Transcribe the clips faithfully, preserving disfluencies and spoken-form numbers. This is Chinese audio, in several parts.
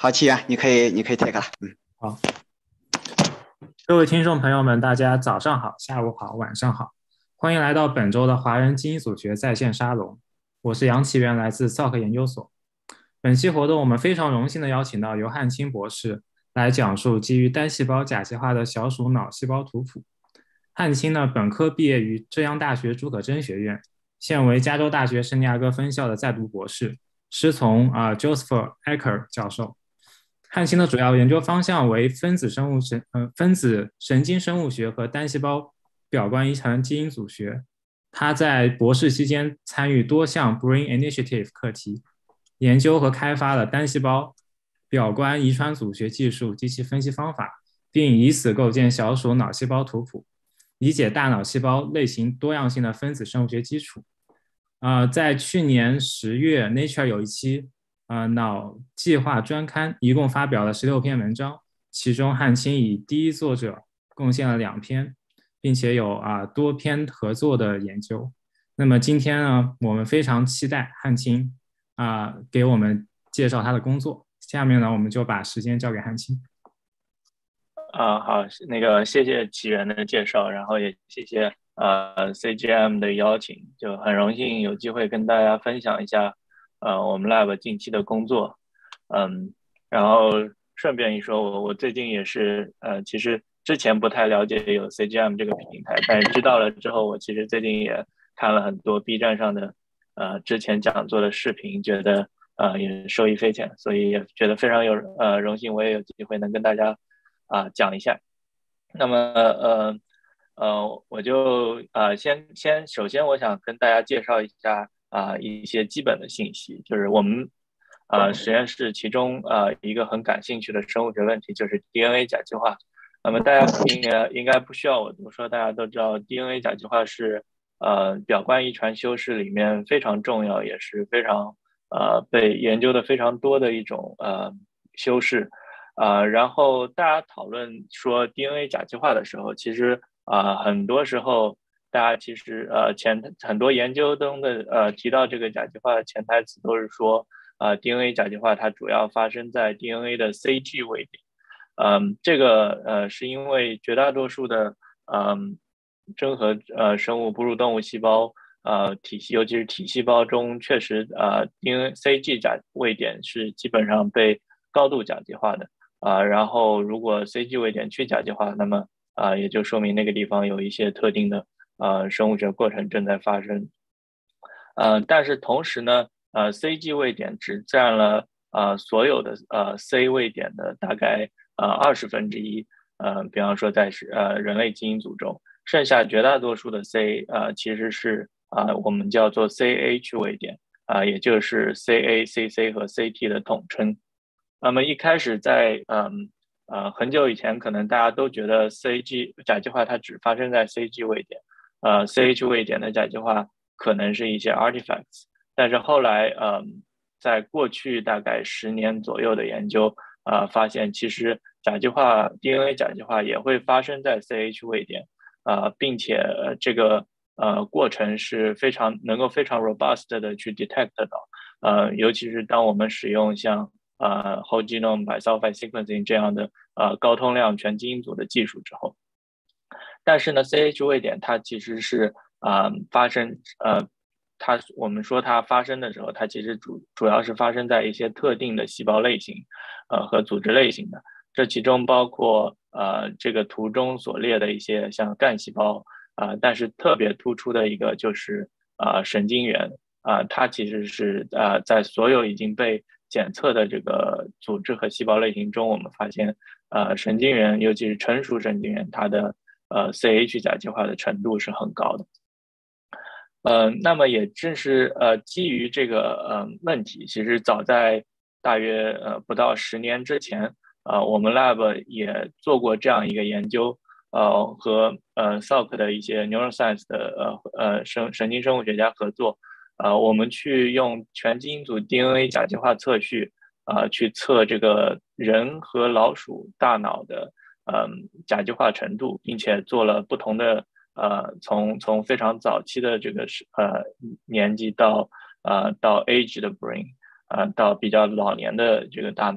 好，奇源，你可以你可以 take 了。嗯， 好，各位听众朋友们，大家早上好、下午好、晚上好，欢迎来到本周的华人基因组学在线沙龙。我是杨奇源，来自 S O C 研究所。本期活动我们非常荣幸的邀请到尤汉清博士来讲述基于单细胞甲基化的小鼠脑细胞图谱。汉清呢，本科毕业于浙江大学朱可桢学院，现为加州大学圣地亚哥分校的在读博士，师从啊、呃、Joseph Ecker 教授。汉清的主要研究方向为分子生物神呃分子神经生物学和单细胞表观遗传基因组学。他在博士期间参与多项 Brain Initiative 课题，研究和开发了单细胞表观遗传组学技术及其分析方法，并以此构建小鼠脑细胞图谱，理解大脑细胞类型多样性的分子生物学基础。呃，在去年十月，Nature 有一期呃脑计划专刊，一共发表了十六篇文章，其中汉清以第一作者贡献了两篇，并且有啊、呃、多篇合作的研究。那么今天呢，我们非常期待汉清啊、呃、给我们介绍他的工作。下面呢，我们就把时间交给汉清。 啊，好，那个谢谢奇源的介绍，然后也谢谢呃 C G M 的邀请，就很荣幸有机会跟大家分享一下呃我们 lab 近期的工作，嗯，然后顺便一说，我我最近也是呃其实之前不太了解有 C G M 这个平台，但是知道了之后，我其实最近也看了很多 B 站上的呃之前讲座的视频，觉得呃也受益匪浅，所以也觉得非常有呃荣幸，我也有机会能跟大家。啊，讲一下。那么呃呃，我就呃先先首先我想跟大家介绍一下啊、一些基本的信息，就是我们啊、实验室其中啊一个很感兴趣的生物学问题就是 D N A 甲基化。那么大家应该应该不需要我多说，大家都知道 D N A 甲基化是呃表观遗传修饰里面非常重要，也是非常呃被研究的非常多的一种呃修饰。呃，然后大家讨论说 D N A 甲基化的时候，其实啊、呃、很多时候大家其实呃前很多研究中的呃提到这个甲基化的潜台词都是说，呃 D N A 甲基化它主要发生在 D N A 的 C G 位点。嗯，这个呃是因为绝大多数的嗯真核呃生物哺乳动物细胞呃体系，尤其是体细胞中，确实呃 D N A C G 甲位点是基本上被高度甲基化的。啊、呃，然后如果 C G 位点去甲基化，那么啊、呃，也就说明那个地方有一些特定的呃生物学过程正在发生。呃，但是同时呢，呃，C G 位点只占了呃所有的呃 C 位点的大概呃二十分之一。呃，比方说在是呃人类基因组中，剩下绝大多数的 C 呃其实是啊、呃、我们叫做 C H 位点啊、呃，也就是 C A、C C 和 C T 的统称。那么一开始在嗯呃很久以前，可能大家都觉得 C G 甲基化它只发生在 C G 位点，呃 C H 位点的甲基化可能是一些 artifacts，但是后来嗯在过去大概十年左右的研究，呃发现其实甲基化 D N A 甲基化也会发生在 C H 位点，呃并且这个呃过程是非常能够非常 robust 的去 detect 到，呃尤其是当我们使用像呃 whole genome bisulfite sequencing 这样的呃高通量全基因组的技术之后，但是呢，C H 位点它其实是啊、呃、发生呃它我们说它发生的时候，它其实主主要是发生在一些特定的细胞类型呃和组织类型的，这其中包括呃这个图中所列的一些像干细胞啊、呃，但是特别突出的一个就是呃神经元啊、呃，它其实是呃在所有已经被检测的这个组织和细胞类型中，我们发现，呃，神经元，尤其是成熟神经元，它的呃 C H 甲基化的程度是很高的。呃，那么也正是呃基于这个呃问题，其实早在大约呃不到十年之前，呃，我们 lab 也做过这样一个研究，呃，和呃 S O C 的一些 neuroscience 的呃呃神神经生物学家合作。呃，我们去用全基因组 D N A 甲基化测序，呃，去测这个人和老鼠大脑的嗯、呃、甲基化程度，并且做了不同的呃，从从非常早期的这个是呃年纪到呃到 age 的 brain，呃到比较老年的这个大脑，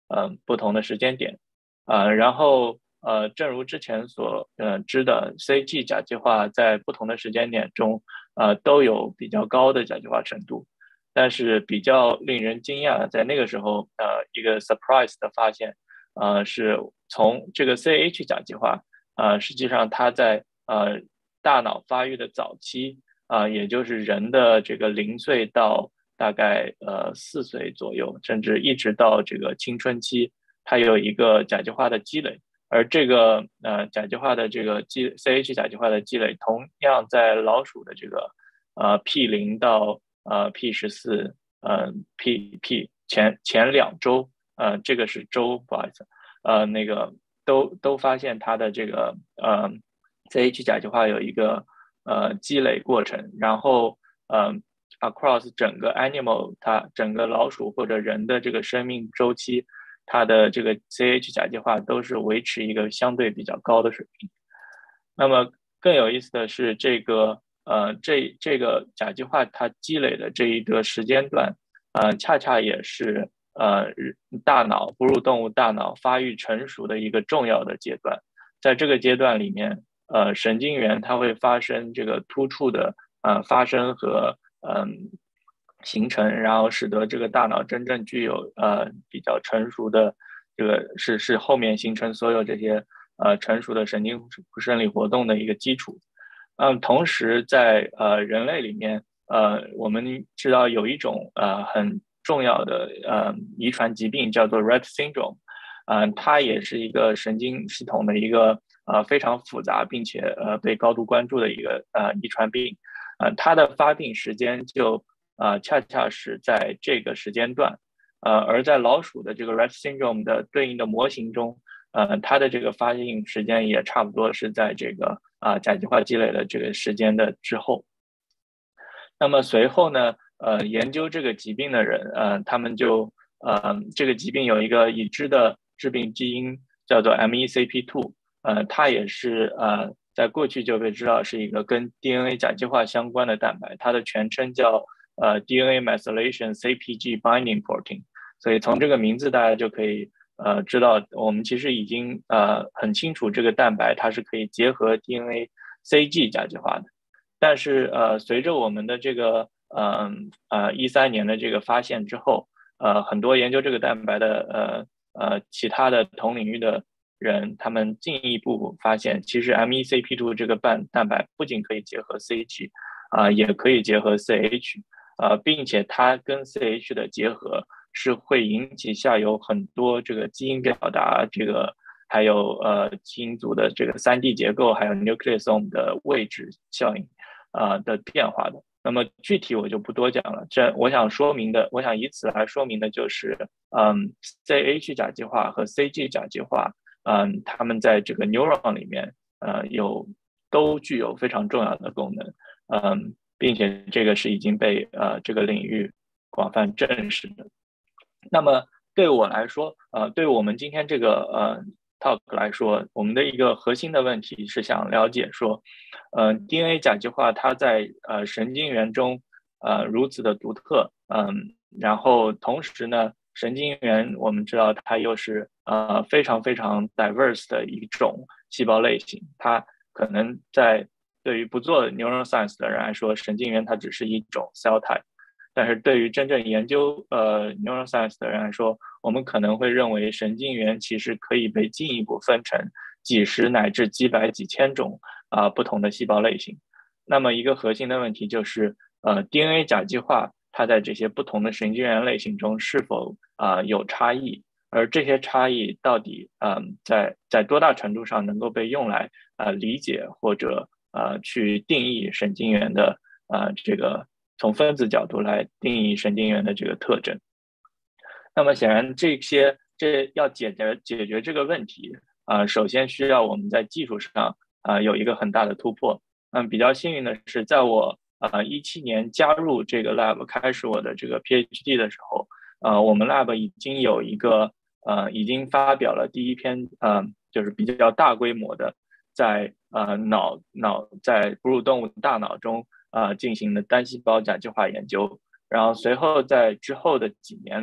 呃不同的时间点，呃，然后呃，正如之前所呃知的 ，C A G 甲基化在不同的时间点中，呃都有比较高的甲基化程度，但是比较令人惊讶，在那个时候，呃，一个 surprise 的发现，呃，是从这个 C A H 甲基化，呃，实际上它在呃大脑发育的早期，啊、呃，也就是人的这个零岁到大概呃四岁左右，甚至一直到这个青春期，它有一个甲基化的积累。而这个呃甲基化的这个积 C H 甲基化的积累，同样在老鼠的这个呃 P 零到呃 P 十四呃 P P 前前两周，呃这个是周，不好意思，呃那个都都发现它的这个呃 C H 甲基化有一个呃积累过程，然后呃 across 整个 animal 它整个老鼠或者人的这个生命周期。它的这个 C H 甲基化都是维持一个相对比较高的水平。那么更有意思的是，这个呃这这个甲基化它积累的这一个时间段，呃恰恰也是呃大脑哺乳动物大脑发育成熟的一个重要的阶段。在这个阶段里面，呃神经元它会发生这个突触的呃发生和嗯。呃形成，然后使得这个大脑真正具有呃比较成熟的这个是是后面形成所有这些呃成熟的神经生理活动的一个基础。嗯，同时在呃人类里面，呃我们知道有一种呃很重要的呃遗传疾病叫做 Rett syndrome，嗯、呃，它也是一个神经系统的一个呃非常复杂并且呃被高度关注的一个呃遗传病，呃它的发病时间就啊、呃，恰恰是在这个时间段，呃，而在老鼠的这个 Rett syndrome 的对应的模型中，呃，它的这个发病时间也差不多是在这个啊、呃、甲基化积累的这个时间的之后。那么随后呢，呃，研究这个疾病的人，呃，他们就呃，这个疾病有一个已知的致病基因叫做 M E C P 二，呃，它也是呃。在过去就被知道是一个跟 D N A 甲基化相关的蛋白，它的全称叫呃 D N A methylation C P G binding protein， 所以从这个名字大家就可以呃知道，我们其实已经呃很清楚这个蛋白它是可以结合 D N A C G 甲基化的。但是呃随着我们的这个嗯呃呃一三年的这个发现之后，呃很多研究这个蛋白的呃呃其他的同领域的人，他们进一步发现，其实 M E C P 二 这个半蛋白不仅可以结合 C G， 啊、呃，也可以结合 C H， 呃，并且它跟 C H 的结合是会引起下游很多这个基因表达，这个还有呃基因组的这个三 D 结构，还有 nucleosome 的位置效应啊、呃、的变化的。那么具体我就不多讲了，这我想说明的，我想以此来说明的就是，嗯 ，C H 甲基化和 C G 甲基化。嗯，他们在这个 neuron 里面，呃，有都具有非常重要的功能，嗯，并且这个是已经被呃这个领域广泛证实的。那么对我来说，呃，对我们今天这个呃 talk 来说，我们的一个核心的问题是想了解说，呃，D N A 甲基化它在呃神经元中呃如此的独特，嗯，然后同时呢。神经元我们知道它又是呃非常非常 diverse 的一种细胞类型，它可能在对于不做 neuroscience 的人来说，神经元它只是一种 cell type， 但是对于真正研究呃 neuroscience 的人来说，我们可能会认为神经元其实可以被进一步分成几十乃至几百几千种啊、呃、不同的细胞类型。那么一个核心的问题就是呃 D N A 甲基化。它在这些不同的神经元类型中是否啊、呃、有差异，而这些差异到底嗯、呃、在在多大程度上能够被用来呃理解或者呃去定义神经元的呃这个从分子角度来定义神经元的这个特征。那么显然这些这要解决解决这个问题啊、呃，首先需要我们在技术上啊、呃、有一个很大的突破。嗯，比较幸运的是，在我呃，一七年加入这个 lab， 开始我的这个 PhD 的时候，呃，我们 lab 已经有一个呃，已经发表了第一篇呃，就是比较大规模的在呃脑脑在哺乳动物大脑中呃进行的单细胞甲基化研究。然后随后在之后的几年里，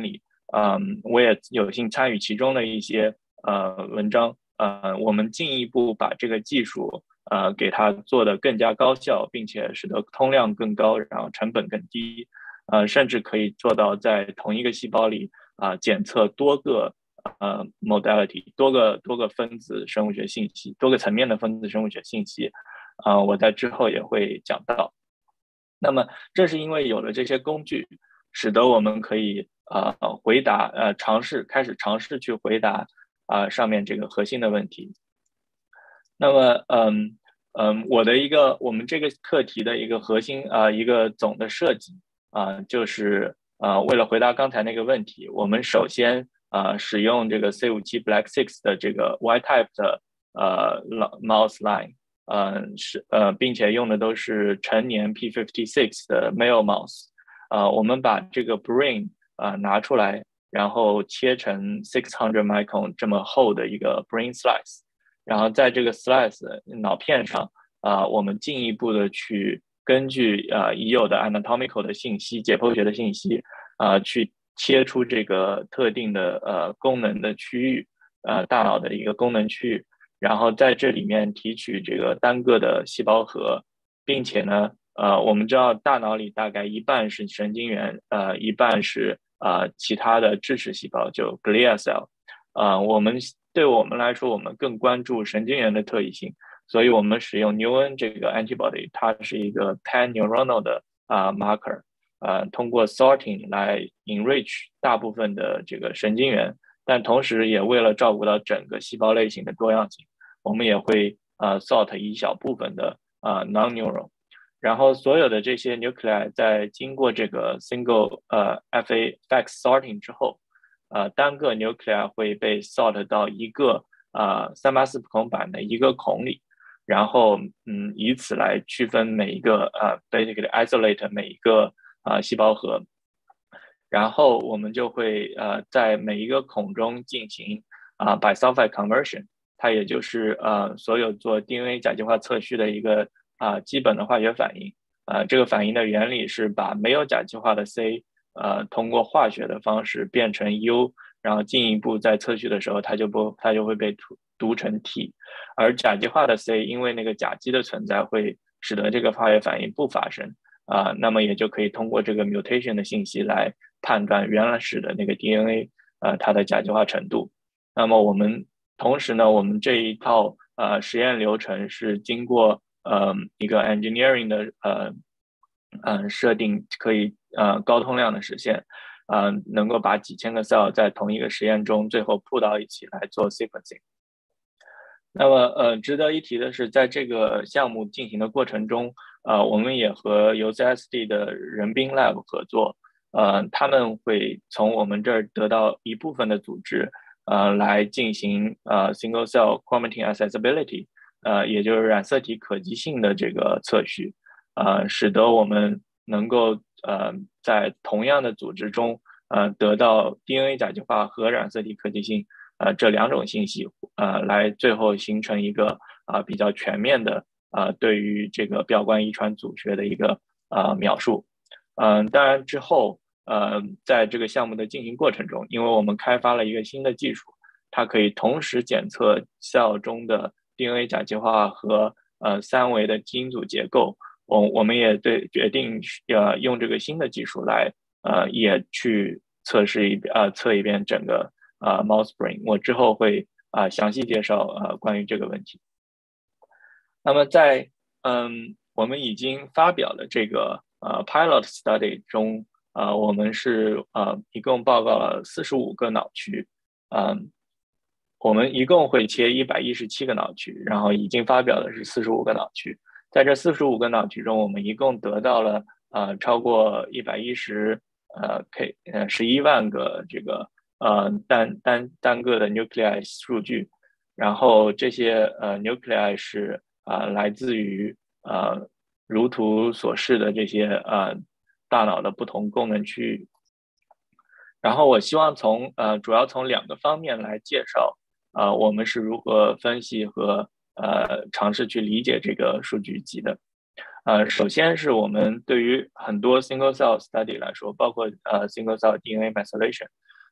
嗯，我也有幸参与其中的一些呃文章，呃，我们进一步把这个技术呃给它做得更加高效，并且使得通量更高，然后成本更低，呃，甚至可以做到在同一个细胞里啊、呃、检测多个呃 modality 多个多个分子生物学信息，多个层面的分子生物学信息，啊、呃，我在之后也会讲到。那么这是因为有了这些工具，使得我们可以呃回答呃尝试开始尝试去回答啊、呃、上面这个核心的问题。那么嗯嗯，我的一个我们这个课题的一个核心啊、呃、一个总的设计啊、呃、就是啊、呃、为了回答刚才那个问题，我们首先啊、呃、使用这个 C 五十七 Black six 的这个 Y-type 的呃 mouse line。呃是呃，并且用的都是成年 P 五十六 的 male mouse， 呃，我们把这个 brain 啊、呃、拿出来，然后切成六百 micron 这么厚的一个 brain slice， 然后在这个 slice 脑片上啊、呃，我们进一步的去根据啊、呃、已有的 anatomical 的信息、解剖学的信息啊、呃，去切出这个特定的呃功能的区域，呃，大脑的一个功能区域。然后在这里面提取这个单个的细胞核，并且呢，呃，我们知道大脑里大概一半是神经元，呃，一半是呃其他的支持细胞，就 glia cell， 呃，我们对我们来说，我们更关注神经元的特异性，所以我们使用 neuron 这个 antibody， 它是一个 pan neuronal 的啊、呃、marker， 呃，通过 sorting 来 enrich 大部分的这个神经元。但同时也为了照顾到整个细胞类型的多样性，我们也会呃 sort 一小部分的呃 non-neuron， 然后所有的这些 nuclei 在经过这个 single 呃 F A FACS sorting 之后，呃单个 nuclei 会被 sort 到一个呃三八四不孔板的一个孔里，然后嗯以此来区分每一个呃 basically isolate 每一个呃细胞核。然后我们就会呃在每一个孔中进行啊、呃、bisulfite conversion， 它也就是呃所有做 D N A 甲基化测序的一个啊、呃、基本的化学反应。呃，这个反应的原理是把没有甲基化的 C 呃通过化学的方式变成 U， 然后进一步在测序的时候它就不它就会被读读成 T， 而甲基化的 C 因为那个甲基的存在会使得这个化学反应不发生。啊、呃，那么也就可以通过这个 mutation 的信息来判断原来时的那个 D N A， 呃，它的甲基化程度。那么我们同时呢，我们这一套呃实验流程是经过呃一个 engineering 的呃呃设定，可以呃高通量的实现，呃，能够把几千个 cell 在同一个实验中最后铺到一起来做 sequencing。那么，呃，值得一提的是，在这个项目进行的过程中，呃，我们也和 U C S D 的人兵 lab 合作，呃，他们会从我们这儿得到一部分的组织，呃，来进行呃 single cell chromatin accessibility，呃，也就是染色体可及性的这个测序，呃，使得我们能够呃在同样的组织中，呃，得到 D N A 甲基化和染色体可及性。呃，这两种信息，呃，来最后形成一个啊、呃、比较全面的呃对于这个表观遗传组学的一个呃描述。嗯、呃，当然之后呃在这个项目的进行过程中，因为我们开发了一个新的技术，它可以同时检测 cell 中的 D N A 甲基化和呃三维的基因组结构。我我们也对决定呃用这个新的技术来呃也去测试一遍呃测一遍整个。啊、呃、mouse brain， 我之后会啊、呃、详细介绍呃关于这个问题。那么在嗯我们已经发表的这个呃 pilot study 中，呃我们是呃一共报告了四十五个脑区，嗯，我们一共会切一百一十七个脑区，然后已经发表的是四十五个脑区。在这四十五个脑区中，我们一共得到了呃超过一百一十呃 K 呃十一万个这个。呃单单单个的 nuclei 数据，然后这些呃 nuclei 是啊、呃、来自于呃如图所示的这些呃大脑的不同功能区域。然后我希望从呃主要从两个方面来介绍呃我们是如何分析和呃尝试去理解这个数据集的。呃，首先是我们对于很多 single cell study 来说，包括呃 single cell D N A methylation。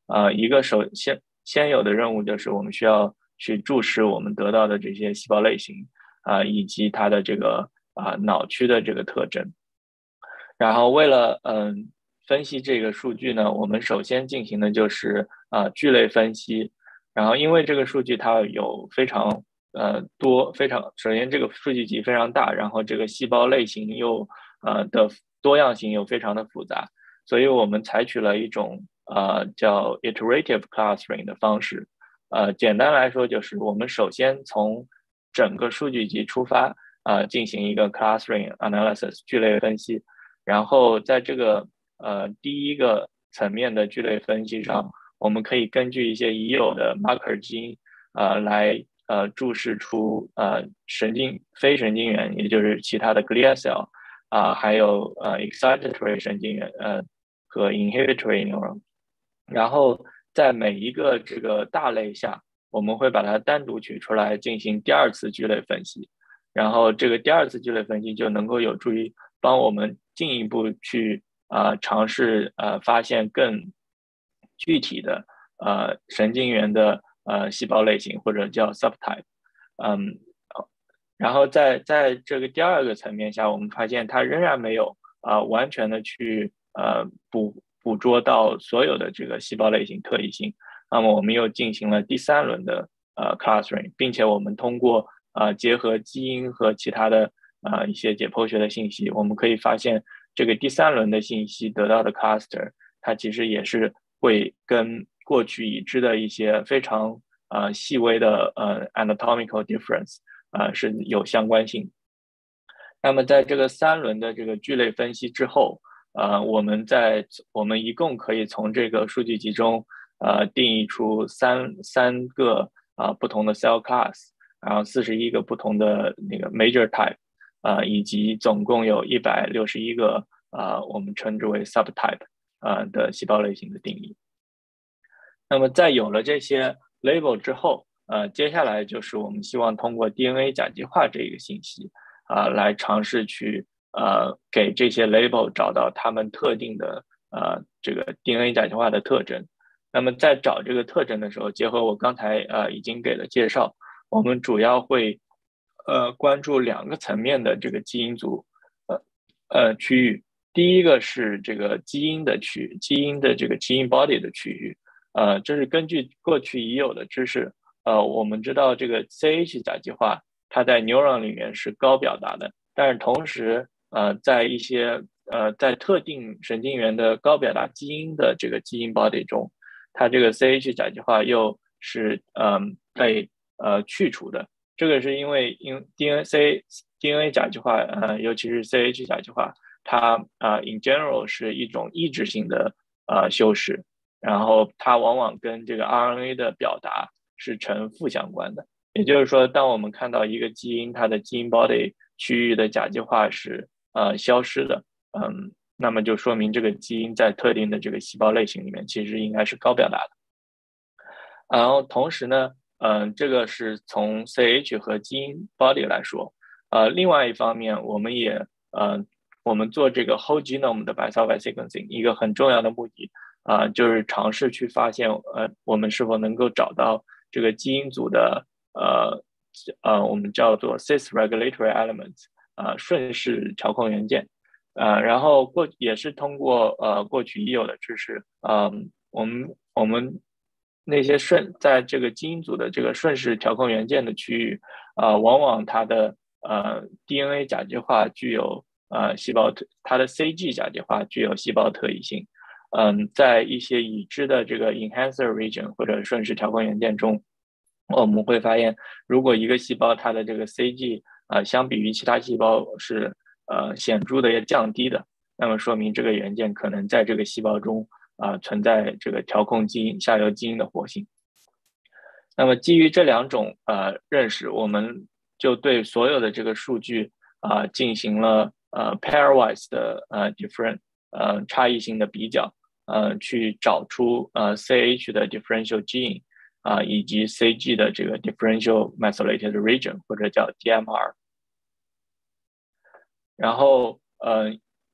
呃，一个首先先有的任务就是我们需要去注视我们得到的这些细胞类型啊、呃，以及它的这个啊、呃、脑区的这个特征。然后为了嗯、呃、分析这个数据呢，我们首先进行的就是啊、呃、聚类分析。然后因为这个数据它有非常呃多非常，首先这个数据集非常大，然后这个细胞类型又呃的多样性又非常的复杂，所以我们采取了一种呃叫 iterative clustering 的方式。呃，简单来说就是我们首先从整个数据集出发，呃，进行一个 clustering analysis 聚类分析，然后在这个呃第一个层面的聚类分析上，我们可以根据一些已有的 marker 基因，呃，来呃注视出呃神经非神经元，也就是其他的 glia cell 啊、呃，还有呃 excitatory 神经元呃和 inhibitory neuron， 然后在每一个这个大类下，我们会把它单独取出来进行第二次聚类分析，然后这个第二次聚类分析就能够有助于帮我们进一步去啊、呃、尝试呃发现更具体的呃神经元的呃细胞类型或者叫 subtype， 嗯，然后在在这个第二个层面下，我们发现它仍然没有啊、呃、完全的去呃捕捕捉到所有的这个细胞类型特异性，那么我们又进行了第三轮的呃 clustering， 并且我们通过呃结合基因和其他的呃一些解剖学的信息，我们可以发现这个第三轮的信息得到的 cluster， 它其实也是会跟过去已知的一些非常呃细微的呃 anatomical difference 呃是有相关性。那么在这个三轮的这个聚类分析之后，呃，我们在我们一共可以从这个数据集中呃定义出三三个啊、呃、不同的 cell class， 然后四十一个不同的那个 major type， 啊、呃，以及总共有一百六十一个啊、呃、我们称之为 subtype 啊、呃、的细胞类型的定义。那么在有了这些 label 之后，呃，接下来就是我们希望通过 D N A 甲基化这个信息啊、呃，来尝试去呃给这些 label 找到它们特定的呃这个 D N A 甲基化的特征。那么在找这个特征的时候，结合我刚才呃已经给了介绍，我们主要会呃关注两个层面的这个基因组呃呃区域。第一个是这个基因的区域，基因的这个基因 body 的区域。呃，这是根据过去已有的知识，呃，我们知道这个 C H 甲基化它在 neuron 里面是高表达的，但是同时，呃，在一些呃在特定神经元的高表达基因的这个基因 body 中，它这个 C H 甲基化又是嗯、呃、被呃去除的。这个是因为因 D N A D N A 甲基化，呃，尤其是 C H 甲基化，它啊、呃、in general 是一种抑制性的呃修饰。然后它往往跟这个 R N A 的表达是呈负相关的，也就是说，当我们看到一个基因它的基因 body 区域的甲基化是呃消失的，嗯，那么就说明这个基因在特定的这个细胞类型里面其实应该是高表达的。然后同时呢，嗯、呃，这个是从 C H 和基因 body 来说，呃，另外一方面，我们也呃，我们做这个 whole genome 的 bisulfite sequencing， 一个很重要的目的。啊、呃，就是尝试去发现，呃，我们是否能够找到这个基因组的，呃，呃，我们叫做 cis regulatory elements， 啊、呃，顺势调控元件，呃，然后过也是通过呃过去已有的知识，呃，我们我们那些顺在这个基因组的这个顺势调控元件的区域，啊、呃，往往它的呃 D N A 甲基化具有呃细胞特，它的 C G 甲基化具有细胞特异性。嗯，在一些已知的这个 enhancer region 或者顺势调控元件中，我们会发现，如果一个细胞它的这个 C G 啊、呃，相比于其他细胞是呃显著的要降低的，那么说明这个元件可能在这个细胞中啊、呃、存在这个调控基因下游基因的活性。那么基于这两种呃认识，我们就对所有的这个数据啊、呃、进行了呃 pairwise 的呃 different 呃差异性的比较。呃，去找出呃 C H 的 differential gene 啊、呃，以及 C G 的这个 differential methylated region 或者叫 D M R。然后呃，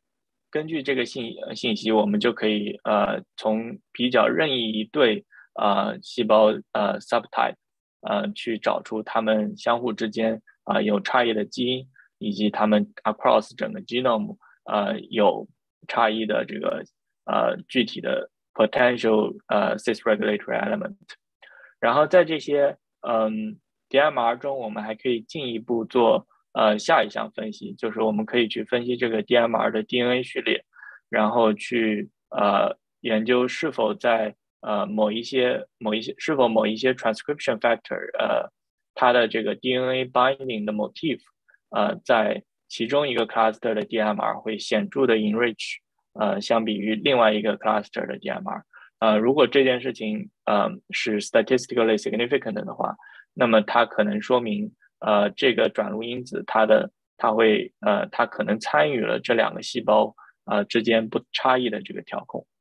根据这个信信息，我们就可以呃从比较任意一对呃细胞呃 subtype 呃去找出它们相互之间啊、呃、有差异的基因，以及它们 across 整个 genome 呃有差异的这个呃具体的 potential 呃 cis-regulatory element。然后在这些嗯 D M R 中，我们还可以进一步做呃下一项分析，就是我们可以去分析这个 D M R 的 D N A 序列，然后去呃研究是否在呃某一些某一些是否某一些 transcription factor 呃它的这个 D N A binding 的 motif 呃在其中一个 cluster 的 D M R 会显著的 enrich 呃相比于另外一个 cluster 的 D M R。呃，如果这件事情呃是 statistically significant 的话，那么它可能说明呃这个转录因子它的它会呃它可能参与了这两个细胞呃之间不差异的这个调控。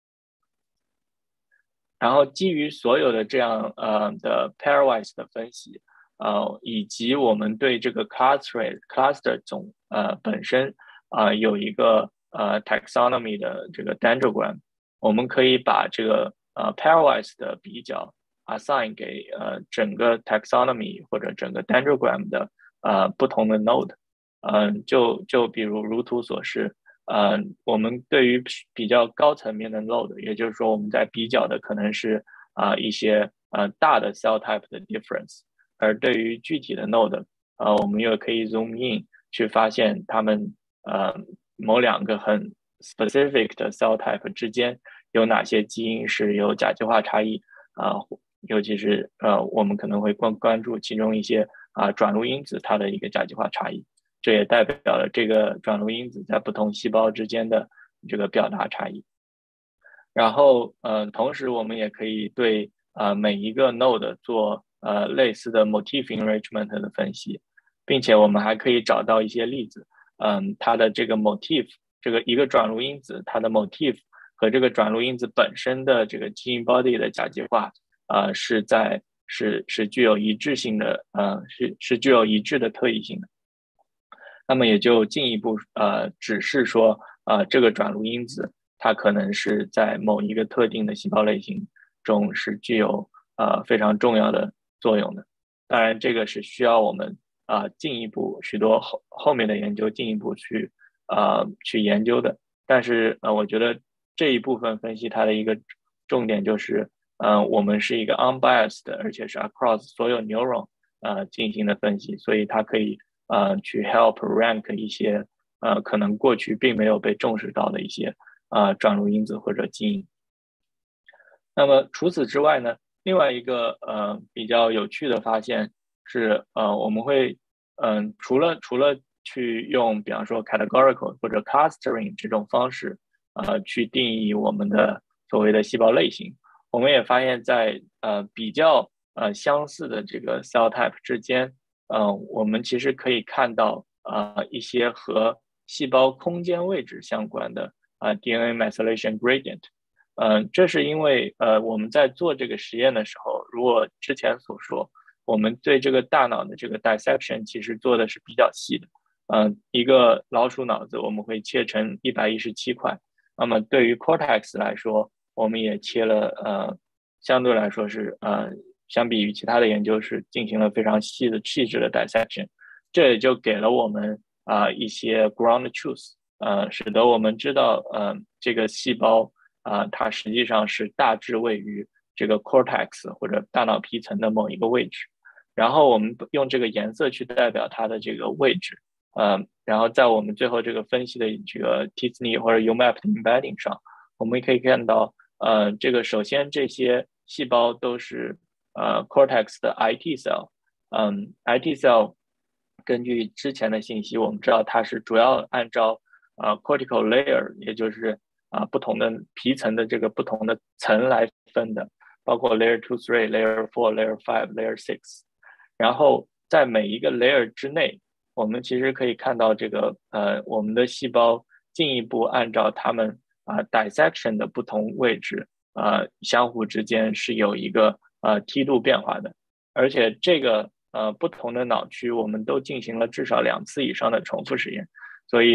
然后基于所有的这样呃的 pairwise 的分析，呃以及我们对这个 cluster cluster 总呃本身啊、呃、有一个呃 taxonomy 的这个 dendrogram。我们可以把这个呃 pairwise 的比较 assign 给呃整个 taxonomy 或者整个 dendrogram 的呃不同的 node。嗯、呃，就就比如如图所示，呃，我们对于比较高层面的 node， 也就是说我们在比较的可能是啊、呃、一些呃大的 cell type 的 difference， 而对于具体的 node， 呃，我们又可以 zoom in 去发现它们呃某两个很specific 的 cell type 之间有哪些基因是有甲基化差异啊、呃，尤其是呃我们可能会关关注其中一些啊、呃、转录因子它的一个甲基化差异，这也代表了这个转录因子在不同细胞之间的这个表达差异。然后呃同时我们也可以对呃每一个 node 做呃类似的 motif enrichment 的分析，并且我们还可以找到一些例子，嗯，它的这个 motif 这个一个转录因子，它的 motif 和这个转录因子本身的这个基因 body 的甲基化，呃，是在是是具有一致性的，呃，是是具有一致的特异性的。那么也就进一步呃指示说，呃，这个转录因子它可能是在某一个特定的细胞类型中是具有呃非常重要的作用的。当然，这个是需要我们啊、呃、进一步许多后后面的研究进一步去呃去研究的。但是呃，我觉得这一部分分析它的一个重点就是，呃，我们是一个 unbiased 的，而且是 across 所有 neuron 呃进行的分析，所以它可以呃去 help rank 一些呃可能过去并没有被重视到的一些呃转录因子或者基因。那么除此之外呢，另外一个呃比较有趣的发现是，呃我们会嗯、呃、除了除了去用比方说 categorical 或者 clustering 这种方式呃去定义我们的所谓的细胞类型，我们也发现在呃比较呃相似的这个 cell type 之间，呃我们其实可以看到呃一些和细胞空间位置相关的啊、呃、D N A methylation gradient。嗯、呃，这是因为呃我们在做这个实验的时候，如我之前所说，我们对这个大脑的这个 dissection 其实做的是比较细的。呃，一个老鼠脑子我们会切成一百一十七块，那么对于 cortex 来说，我们也切了呃，相对来说是呃，相比于其他的研究是进行了非常细的细致的 dissection， 这也就给了我们啊、呃、一些 ground truth， 呃，使得我们知道呃这个细胞啊、呃、它实际上是大致位于这个 cortex 或者大脑皮层的某一个位置，然后我们用这个颜色去代表它的这个位置。呃，然后在我们最后这个分析的这个 T S N E 或者 U map 的 embedding 上，我们可以看到，呃，这个首先这些细胞都是呃 cortex 的 I T cell， 嗯 ，I T cell 根据之前的信息，我们知道它是主要按照呃 cortical layer， 也就是啊、呃、不同的皮层的这个不同的层来分的，包括 layer two three layer four layer five layer six， 然后在每一个 layer 之内，我们其实可以看到这个呃我们的细胞进一步按照它们啊、呃、dissection 的不同位置呃相互之间是有一个呃梯度变化的，而且这个呃不同的脑区我们都进行了至少两次以上的重复实验，所以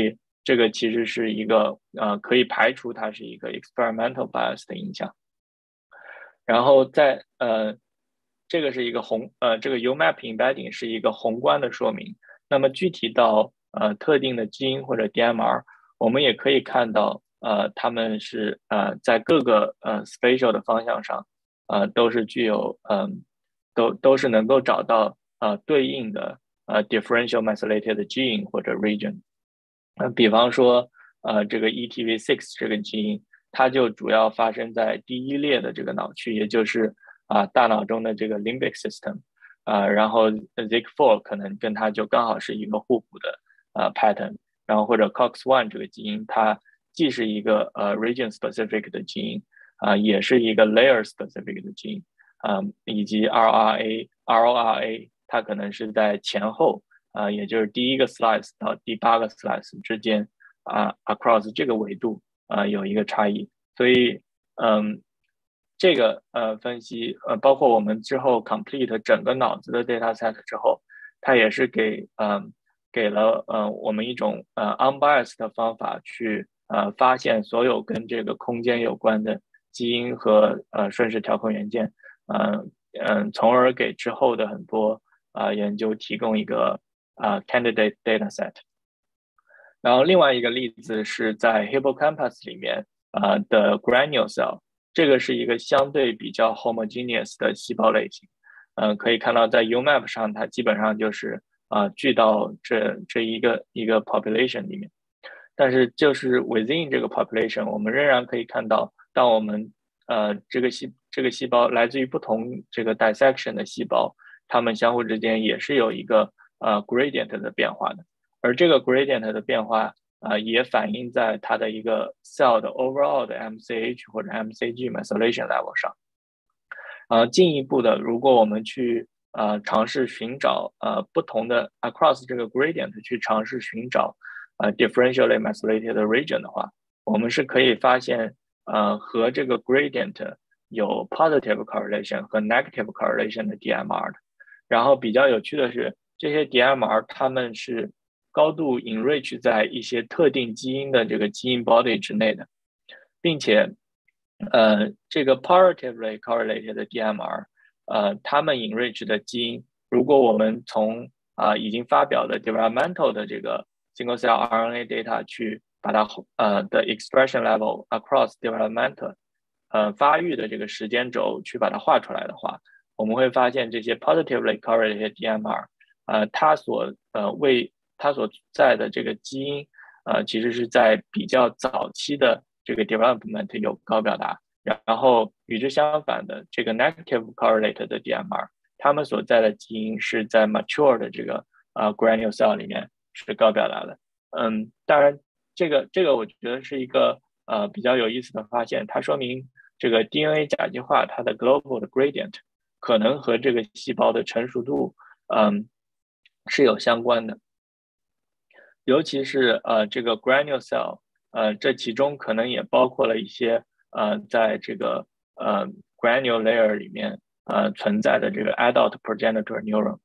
这个其实是一个呃可以排除它是一个 experimental bias 的影响。然后在呃这个是一个宏呃这个 U map embedding 是一个宏观的说明。那么具体到呃特定的基因或者 D M R， 我们也可以看到呃它们是呃在各个呃 spatial 的方向上呃都是具有嗯、呃、都都是能够找到呃对应的呃 differential methylated gene 或者 region。呃比方说呃这个 E T V 六 这个基因，它就主要发生在第一列的这个脑区，也就是啊、呃、大脑中的这个 limbic system。啊，然后 Z I C 四 可能跟它就刚好是一个互补的呃 pattern， 然后或者 C O X 一 这个基因，它既是一个呃 region specific 的基因啊、呃，也是一个 layer specific 的基因啊、呃，以及 R R A R O R A 它可能是在前后啊、呃，也就是第一个 slice 到第八个 slice 之间啊、呃、，across 这个维度啊、呃、有一个差异，所以嗯。这个呃分析呃包括我们之后 complete 整个脑子的 data set 之后，它也是给嗯、呃、给了呃我们一种呃 unbiased 的方法去呃发现所有跟这个空间有关的基因和呃顺势调控元件，嗯、呃、嗯、呃，从而给之后的很多啊、呃、研究提供一个啊、呃、candidate data set。然后另外一个例子是在 hippocampus 里面啊、呃、的 granule cell。这个是一个相对比较 homogeneous 的细胞类型，嗯、呃，可以看到在 U map 上，它基本上就是啊、呃、聚到这这一个一个 population 里面，但是就是 within 这个 population， 我们仍然可以看到，当我们呃这个细这个细胞来自于不同这个 dissection 的细胞，它们相互之间也是有一个呃 gradient 的变化的，而这个 gradient 的变化。呃，也反映在它的一个 cell 的 overall 的 M C H 或者 M C G methylation level 上。呃，进一步的，如果我们去呃尝试寻找呃不同的 across 这个 gradient 去尝试寻找呃 differentially methylated region 的话，我们是可以发现呃和这个 gradient 有 positive correlation 和 negative correlation 的 D M R 的。然后比较有趣的是，这些 D M R 它们是高度 enrich 在一些特定基因的这个基因 body 之内的，并且，呃，这个 positively correlated 的 D M R， 呃，它们 enrich 的基因，如果我们从啊、呃、已经发表的 developmental 的这个 single cell R N A data 去把它呃的 expression level across developmental 呃发育的这个时间轴去把它画出来的话，我们会发现这些 positively correlated D M R， 呃，它所呃为它所在的这个基因，呃，其实是在比较早期的这个 development 有高表达，然后与之相反的这个 negative correlated 的 D M R， 它们所在的基因是在 mature 的这个呃 granule cell 里面是高表达的。嗯，当然这个这个我觉得是一个呃比较有意思的发现，它说明这个 D N A 甲基化它的 global 的 gradient 可能和这个细胞的成熟度嗯是有相关的。尤其是呃这个 granule cell， 呃这其中可能也包括了一些呃在这个呃 granule layer 里面呃存在的这个 adult progenitor neuron。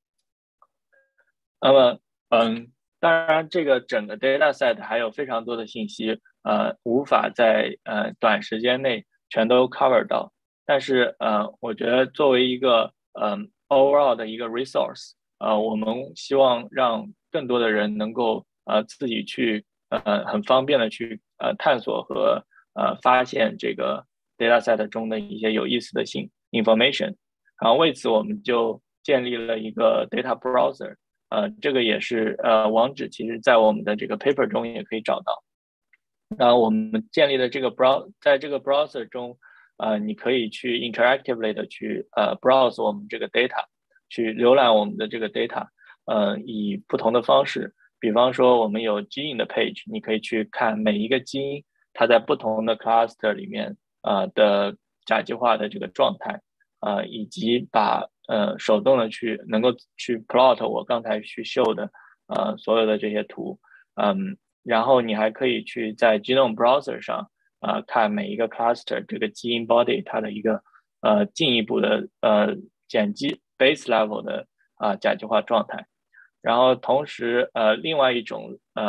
那么嗯，当然这个整个 data set 还有非常多的信息，呃无法在呃短时间内全都 cover 到，但是呃我觉得作为一个嗯、呃、overall 的一个 resource， 呃我们希望让更多的人能够呃自己去呃很方便的去呃探索和呃发现这个 dataset 中的一些有意思的信 information， 然后为此我们就建立了一个 data browser， 呃这个也是呃网址其实在我们的这个 paper 中也可以找到。然后我们建立的这个 brow 在这个 browser 中，呃你可以去 interactively 的去呃 browse 我们这个 data， 去浏览我们的这个 data， 呃以不同的方式。比方说我们有基因的 page， 你可以去看每一个基因它在不同的 cluster 里面呃的甲基化的这个状态，呃以及把呃手动的去能够去 plot 我刚才去秀的呃所有的这些图，嗯，然后你还可以去在 genome browser 上呃看每一个 cluster 这个基因 body 它的一个呃进一步的呃碱基 base level 的啊、呃、甲基化状态。然后同时呃另外一种呃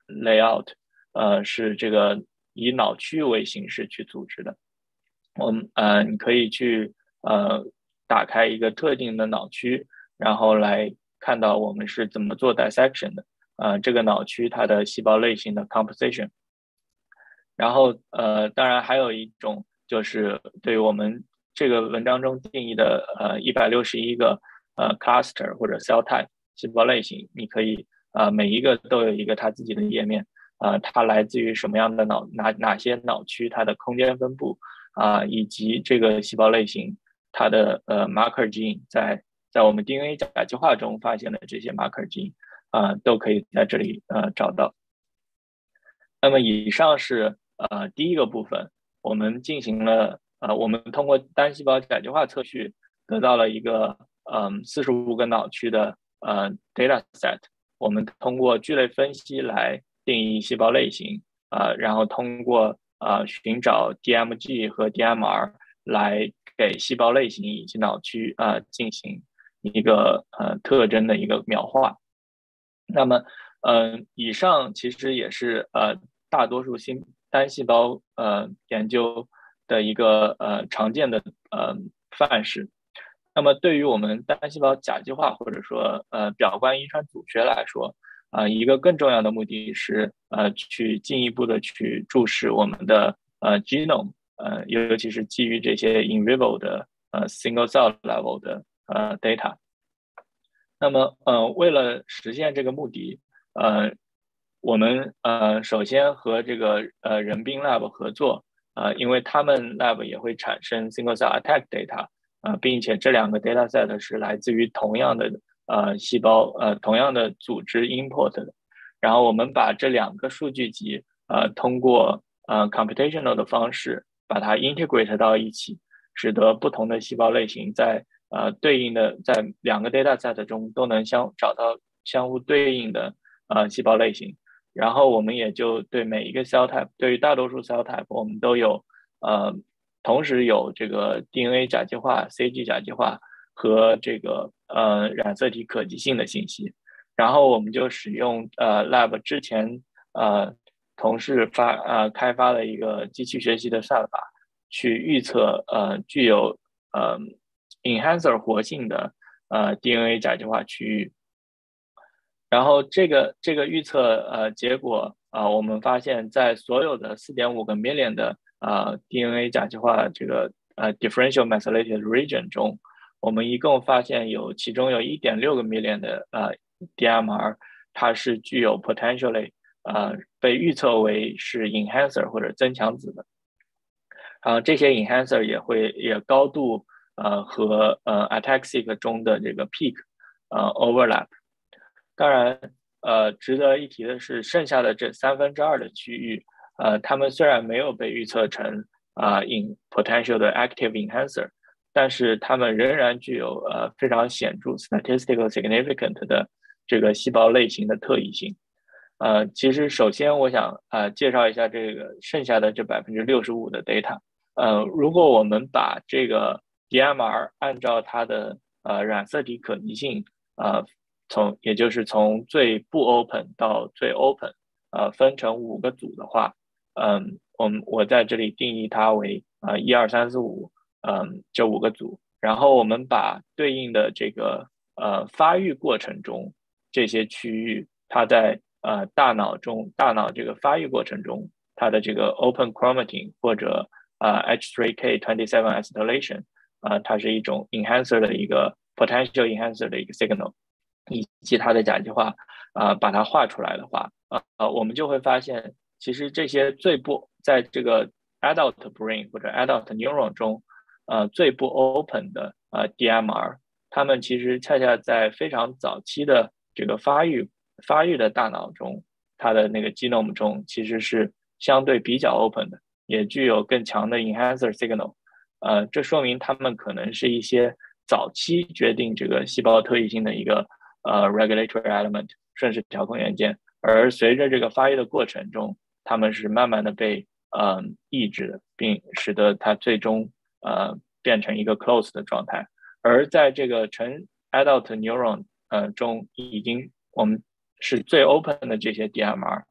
layout，呃，是这个以脑区为形式去组织的。我们呃，你可以去呃打开一个特定的脑区，然后来看到我们是怎么做 dissection 的。呃，这个脑区它的细胞类型的 composition。然后呃，当然还有一种就是对于我们这个文章中定义的呃一百六十一个呃 cluster 或者 cell type 细胞类型，你可以呃每一个都有一个它自己的页面，呃，它来自于什么样的脑哪哪些脑区，它的空间分布啊、呃，以及这个细胞类型它的呃 marker gene 在在我们 D N A 甲基化中发现的这些 marker gene 啊、呃，都可以在这里呃找到。那么以上是呃第一个部分，我们进行了呃我们通过单细胞甲基化测序得到了一个嗯四十五个脑区的呃 data set， 我们通过聚类分析来定义细胞类型，呃然后通过呃寻找 D M G 和 D M R 来给细胞类型以及脑区呃进行一个呃特征的一个描画。那么呃以上其实也是呃大多数新单细胞呃研究的一个呃常见的呃范式。那么对于我们单细胞甲基化或者说呃表观遗传组学来说，啊、呃、一个更重要的目的是呃去进一步的去注视我们的呃 genome， 呃尤其是基于这些 in vivo 的呃 single cell level 的呃 data。那么呃为了实现这个目的，呃我们呃首先和这个呃人兵 lab 合作，呃因为他们 lab 也会产生 single cell attack data，呃并且这两个 data set 是来自于同样的呃细胞呃同样的组织 input 的。然后我们把这两个数据集呃通过呃 computational 的方式把它 integrate 到一起，使得不同的细胞类型在呃对应的在两个 data set 中都能相找到相互对应的呃细胞类型。然后我们也就对每一个 cell type， 对于大多数 cell type， 我们都有呃同时有这个 D N A 甲基化、C G 甲基化和这个呃染色体可及性的信息。然后我们就使用呃 lab 之前呃同事发呃开发的一个机器学习的算法，去预测呃具有呃 enhancer 活性的呃 D N A 甲基化区域。然后这个这个预测呃结果啊、呃，我们发现，在所有的 四点五个 million 的呃 D N A 甲基化这个呃 differential methylated region 中，我们一共发现有其中有 一点六个 million 的呃 D M R， 它是具有 potentially 呃被预测为是 enhancer 或者增强子的。然后这些 enhancer 也会也高度呃和呃 ataxic 中的这个 peak 呃 overlap。当然，呃，值得一提的是，剩下的这三分之二的区域，呃，它们虽然没有被预测成啊、呃、in potential 的 active enhancer， 但是它们仍然具有呃非常显著 statistical significant 的这个细胞类型的特异性。呃，其实首先我想呃介绍一下这个剩下的这百分之六十五的 data。呃，如果我们把这个 D M R 按照它的呃染色体可逆性呃从也就是从最不 open 到最 open， 呃，分成五个组的话，嗯，我们我在这里定义它为呃一二三四五，嗯，这五个组。然后我们把对应的这个呃发育过程中这些区域，它在呃大脑中大脑这个发育过程中，它的这个 open chromatin 或者呃 H 三 K 二十七 acetylation， 呃，它是一种 enhancer 的一个 potential enhancer 的一个 signal。以及它的甲基化，啊、呃，把它画出来的话，啊、呃，我们就会发现，其实这些最不在这个 adult brain 或者 adult neuron 中，呃，最不 open 的呃 D M R， 它们其实恰恰在非常早期的这个发育发育的大脑中，它的那个 genome 中其实是相对比较 open 的，也具有更强的 enhancer signal。呃，这说明它们可能是一些早期决定这个细胞特异性的一个。呃 regulatory element 顺势调控元件，而随着这个发育的过程中，它们是慢慢的被呃抑制的，并使得它最终呃变成一个 closed 的状态。而在这个成 adult neuron 呃中，已经我们是最 open 的这些 D M R，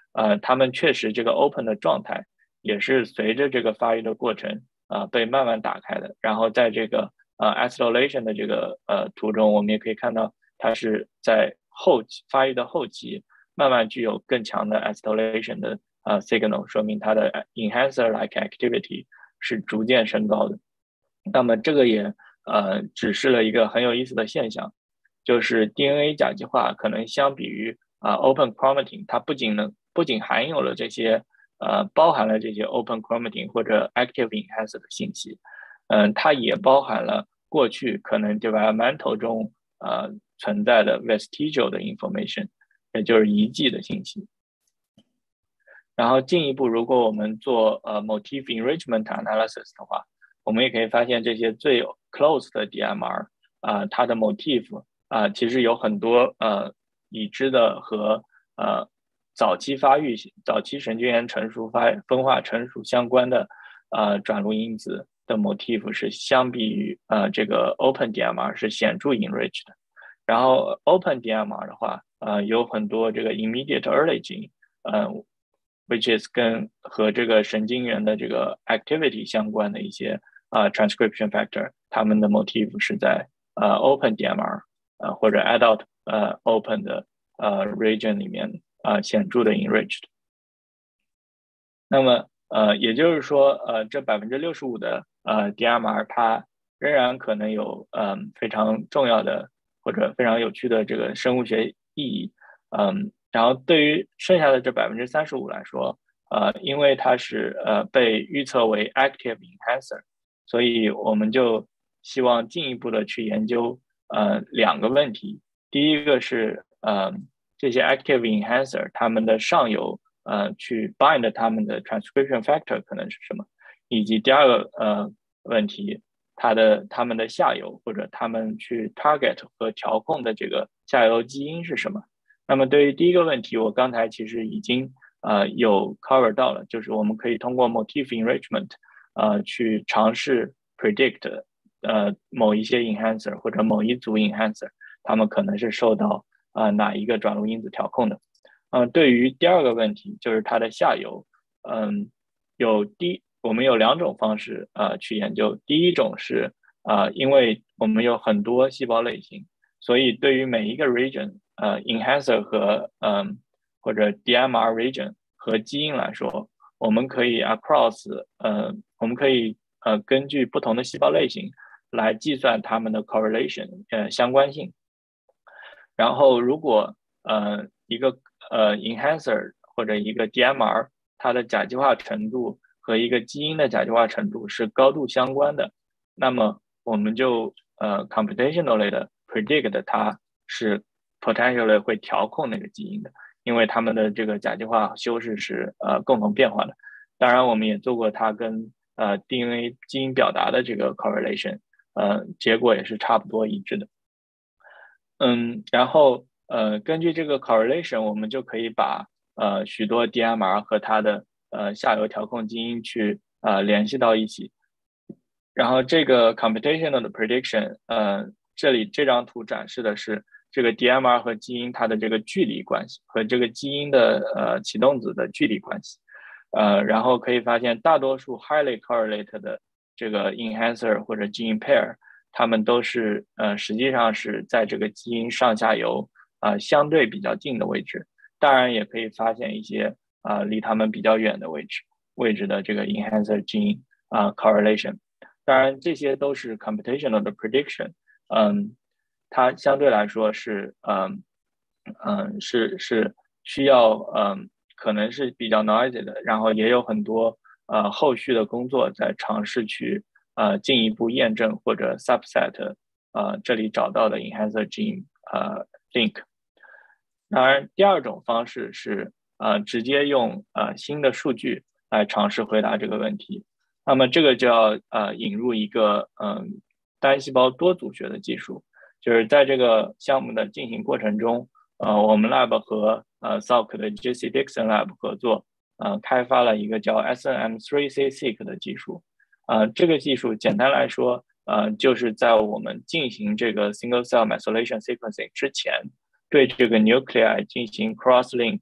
呃，他们确实这个 open 的状态也是随着这个发育的过程啊、呃、被慢慢打开的。然后在这个呃 acetylation 的这个呃图中，我们也可以看到它是在后期发育的后期慢慢具有更强的 acetylation 的呃 signal， 说明它的 enhancer-like activity 是逐渐升高的。那么这个也呃指示了一个很有意思的现象，就是 D N A 甲基化可能相比于啊、呃、open chromatin， 它不仅能不仅含有了这些呃包含了这些 open chromatin 或者 active enhancer 的信息，嗯、呃，它也包含了过去可能 developmental 中呃存在的 vestigial 的 information， 也就是遗迹的信息。然后进一步，如果我们做呃 motif enrichment analysis 的话，我们也可以发现这些最 close 的 D M R 啊、呃，它的 motif 啊、呃，其实有很多呃已知的和呃早期发育、早期神经元成熟发分化成熟相关的呃转录因子的 motif 是相比于呃这个 open D M R 是显著 enriched 的。然后 open D M R 的话，呃有很多这个 immediate early gene， 呃 which is 跟和这个神经元的这个 activity 相关的一些啊、呃、transcription factor， 它们的 motif 是在呃 open D M R 呃或者 adult 呃 open 的呃 region 里面呃显著的 enriched。那么呃也就是说呃这 百分之六十五 的呃 D M R 它仍然可能有嗯、呃、非常重要的或者非常有趣的这个生物学意义。嗯，然后对于剩下的这 百分之三十五 来说，呃因为它是呃被预测为 active enhancer， 所以我们就希望进一步的去研究呃两个问题。第一个是呃这些 active enhancer 它们的上游呃去 bind 它们的 transcription factor 可能是什么，以及第二个呃问题，它的它们的下游或者它们去 target 和调控的这个下游基因是什么。那么对于第一个问题，我刚才其实已经呃有 cover 到了，就是我们可以通过 motif enrichment 呃去尝试 predict 呃某一些 enhancer 或者某一组 enhancer 它们可能是受到呃哪一个转录因子调控的。嗯、呃，对于第二个问题，就是它的下游，嗯，有第我们有两种方式呃去研究。第一种是呃因为我们有很多细胞类型，所以对于每一个 region 呃 enhancer 和嗯、呃、或者 D M R region 和基因来说，我们可以 across 呃我们可以呃根据不同的细胞类型来计算它们的 correlation 呃相关性。然后如果呃一个呃 enhancer 或者一个 D M R 它的甲基化程度和一个基因的甲基化程度是高度相关的，那么我们就呃 computationally 的 predict 它是 potentially 会调控那个基因的，因为它们的这个甲基化修饰是呃共同变化的。当然我们也做过它跟呃 D N A 基因表达的这个 correlation， 呃结果也是差不多一致的。嗯，然后呃根据这个 correlation 我们就可以把呃许多 D M R 和它的呃下游调控基因去呃联系到一起。然后这个 computational 的 prediction， 呃这里这张图展示的是这个 D M R 和基因它的这个距离关系和这个基因的呃启动子的距离关系。呃然后可以发现大多数 highly correlated 的这个 enhancer 或者 gene pair， 它们都是呃实际上是在这个基因上下游啊、呃、相对比较近的位置。当然也可以发现一些啊、呃、离它们比较远的位置位置的这个 enhancer gene 啊、呃、correlation。当然这些都是 computational 的 prediction， 嗯，它相对来说是嗯嗯是是需要嗯可能是比较 noisy 的，然后也有很多呃后续的工作在尝试去呃进一步验证或者 subset 呃这里找到的 enhancer gene 呃 link。当然第二种方式是呃直接用呃新的数据来尝试回答这个问题。那么这个就要呃引入一个嗯、呃、单细胞多组学的技术，就是在这个项目的进行过程中，呃我们 lab 和呃 Salk 的 J C Dixon lab 合作，呃开发了一个叫 S N M 三 C seq 的技术。呃这个技术简单来说，呃就是在我们进行这个 single cell methylation sequencing 之前，对这个 nuclei 进行 cross link，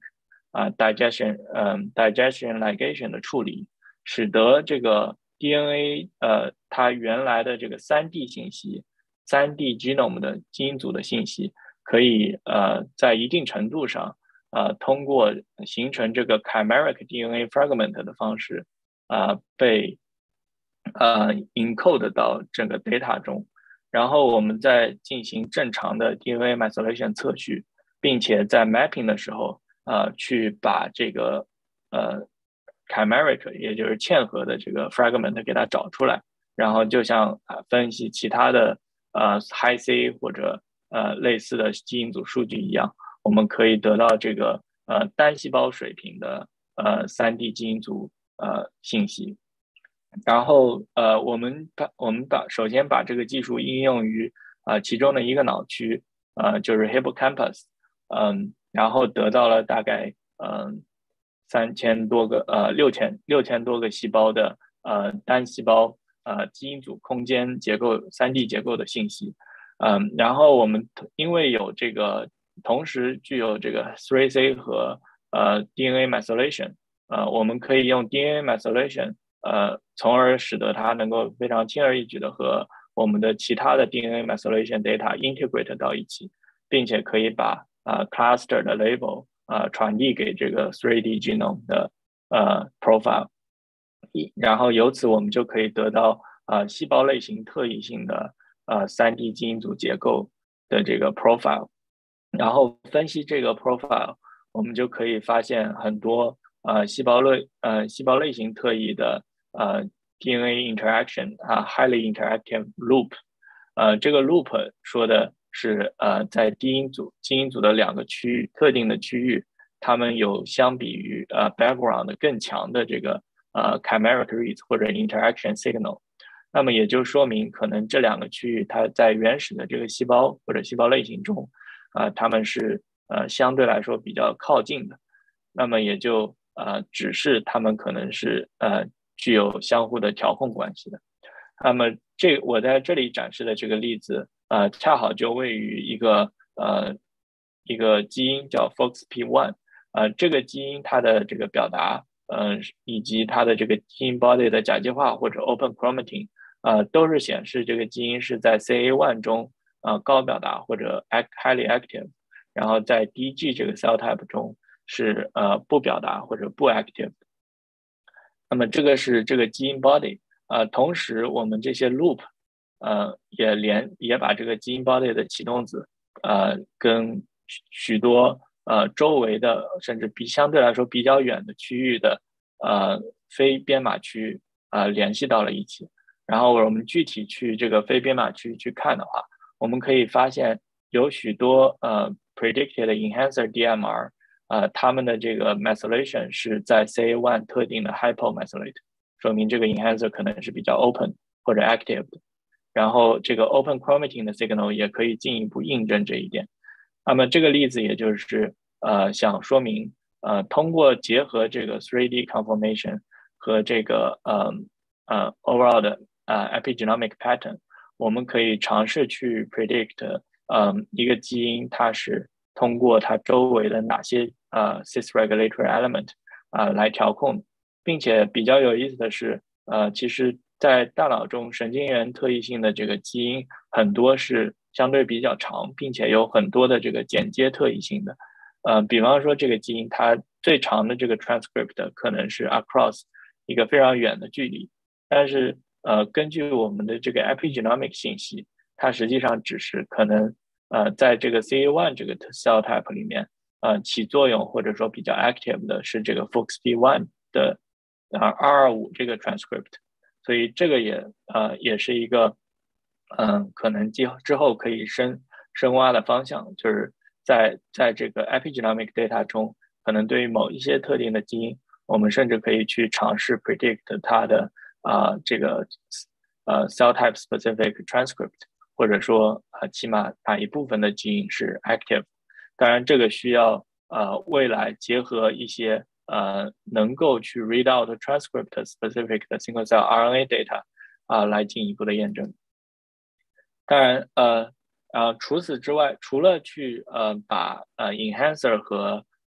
啊 digestion 嗯 digestion ligation 的处理，使得这个 D N A 呃它原来的这个 三 D 信息 三 D genome 的基因组的信息可以呃在一定程度上呃通过形成这个 chimeric D N A fragment 的方式啊、呃、被呃 encode 到整个 data 中，然后我们再进行正常的 D N A methylation 测序，并且在 mapping 的时候呃去把这个呃 chimeric 也就是嵌合的这个 fragment 给它找出来，然后就像啊分析其他的呃 Hi-C 或者呃类似的基因组数据一样，我们可以得到这个呃单细胞水平的呃 三 D 基因组呃信息。然后呃我们把我们把首先把这个技术应用于啊、呃、其中的一个脑区呃就是 hippocampus， 嗯，然后得到了大概嗯三千多个呃六千六千多个细胞的呃单细胞呃基因组空间结构 三 D 结构的信息，嗯，然后我们因为有这个同时具有这个 三 C 和呃 D N A methylation， 呃我们可以用 D N A methylation， 呃从而使得它能够非常轻而易举的和我们的其他的 D N A methylation data integrate 到一起，并且可以把呃 cluster 的 label 呃传递给这个 三 D genome 的呃 profile， 然后由此我们就可以得到呃细胞类型特异性的呃 三 D 基因组结构的这个 profile， 然后分析这个 profile， 我们就可以发现很多呃细胞类呃细胞类型特异的呃 D N A interaction 啊 highly interactive loop， 呃这个 loop 说的是呃在基因组基因组的两个区域特定的区域，它们有相比于呃 background 更强的这个呃 chimeric reads 或者 interaction signal。那么也就说明，可能这两个区域它在原始的这个细胞或者细胞类型中，啊、呃，它们是呃相对来说比较靠近的。那么也就呃指示它们可能是呃具有相互的调控关系的。那么这我在这里展示的这个例子，呃，恰好就位于一个呃一个基因叫 F O X P 一， 呃，这个基因它的这个表达，嗯、呃，以及它的这个基因 body 的甲基化或者 open chromatin， 呃，都是显示这个基因是在 C A 一 中呃高表达或者 highly active， 然后在 D G 这个 cell type 中是呃不表达或者不 active。那么这个是这个基因 body， 呃，同时我们这些 loop， 呃，也连也把这个基因 body 的启动子，呃，跟许多呃周围的甚至比相对来说比较远的区域的呃非编码区呃联系到了一起。然后我们具体去这个非编码区去看的话，我们可以发现有许多呃 predicted enhancer D M R。呃，他们的这个 methylation 是在 C A 一 特定的 hypomethylate， 说明这个 enhancer 可能是比较 open 或者 active 的。然后这个 open chromatin 的 signal 也可以进一步印证这一点。那么这个例子也就是呃想说明，呃通过结合这个 三 D conformation 和这个呃呃 overall 的呃 epigenomic pattern， 我们可以尝试去 predict 呃一个基因它是通过它周围的哪些呃 cis regulatory element 啊、呃、来调控，并且比较有意思的是，呃，其实在大脑中神经元特异性的这个基因很多是相对比较长，并且有很多的这个剪接特异性的，呃，比方说这个基因它最长的这个 transcript 可能是 across 一个非常远的距离，但是呃，根据我们的这个 epigenomic 信息，它实际上只是可能呃，在这个 C A 一 这个 cell type 里面，呃，起作用或者说比较 active 的是这个 F O X P 一 的呃 R 二五 这个 transcript， 所以这个也呃也是一个嗯、呃、可能之之后可以深深挖的方向，就是在在这个 epigenomic data 中，可能对于某一些特定的基因，我们甚至可以去尝试 predict 它的啊、呃、这个呃 cell type specific transcript。或者说呃起码哪一部分的基因是 active， 当然这个需要呃未来结合一些呃能够去 read out transcript specific 的 single cell R N A data 啊、呃、来进一步的验证。当然呃呃除此之外，除了去呃把呃 enhancer 和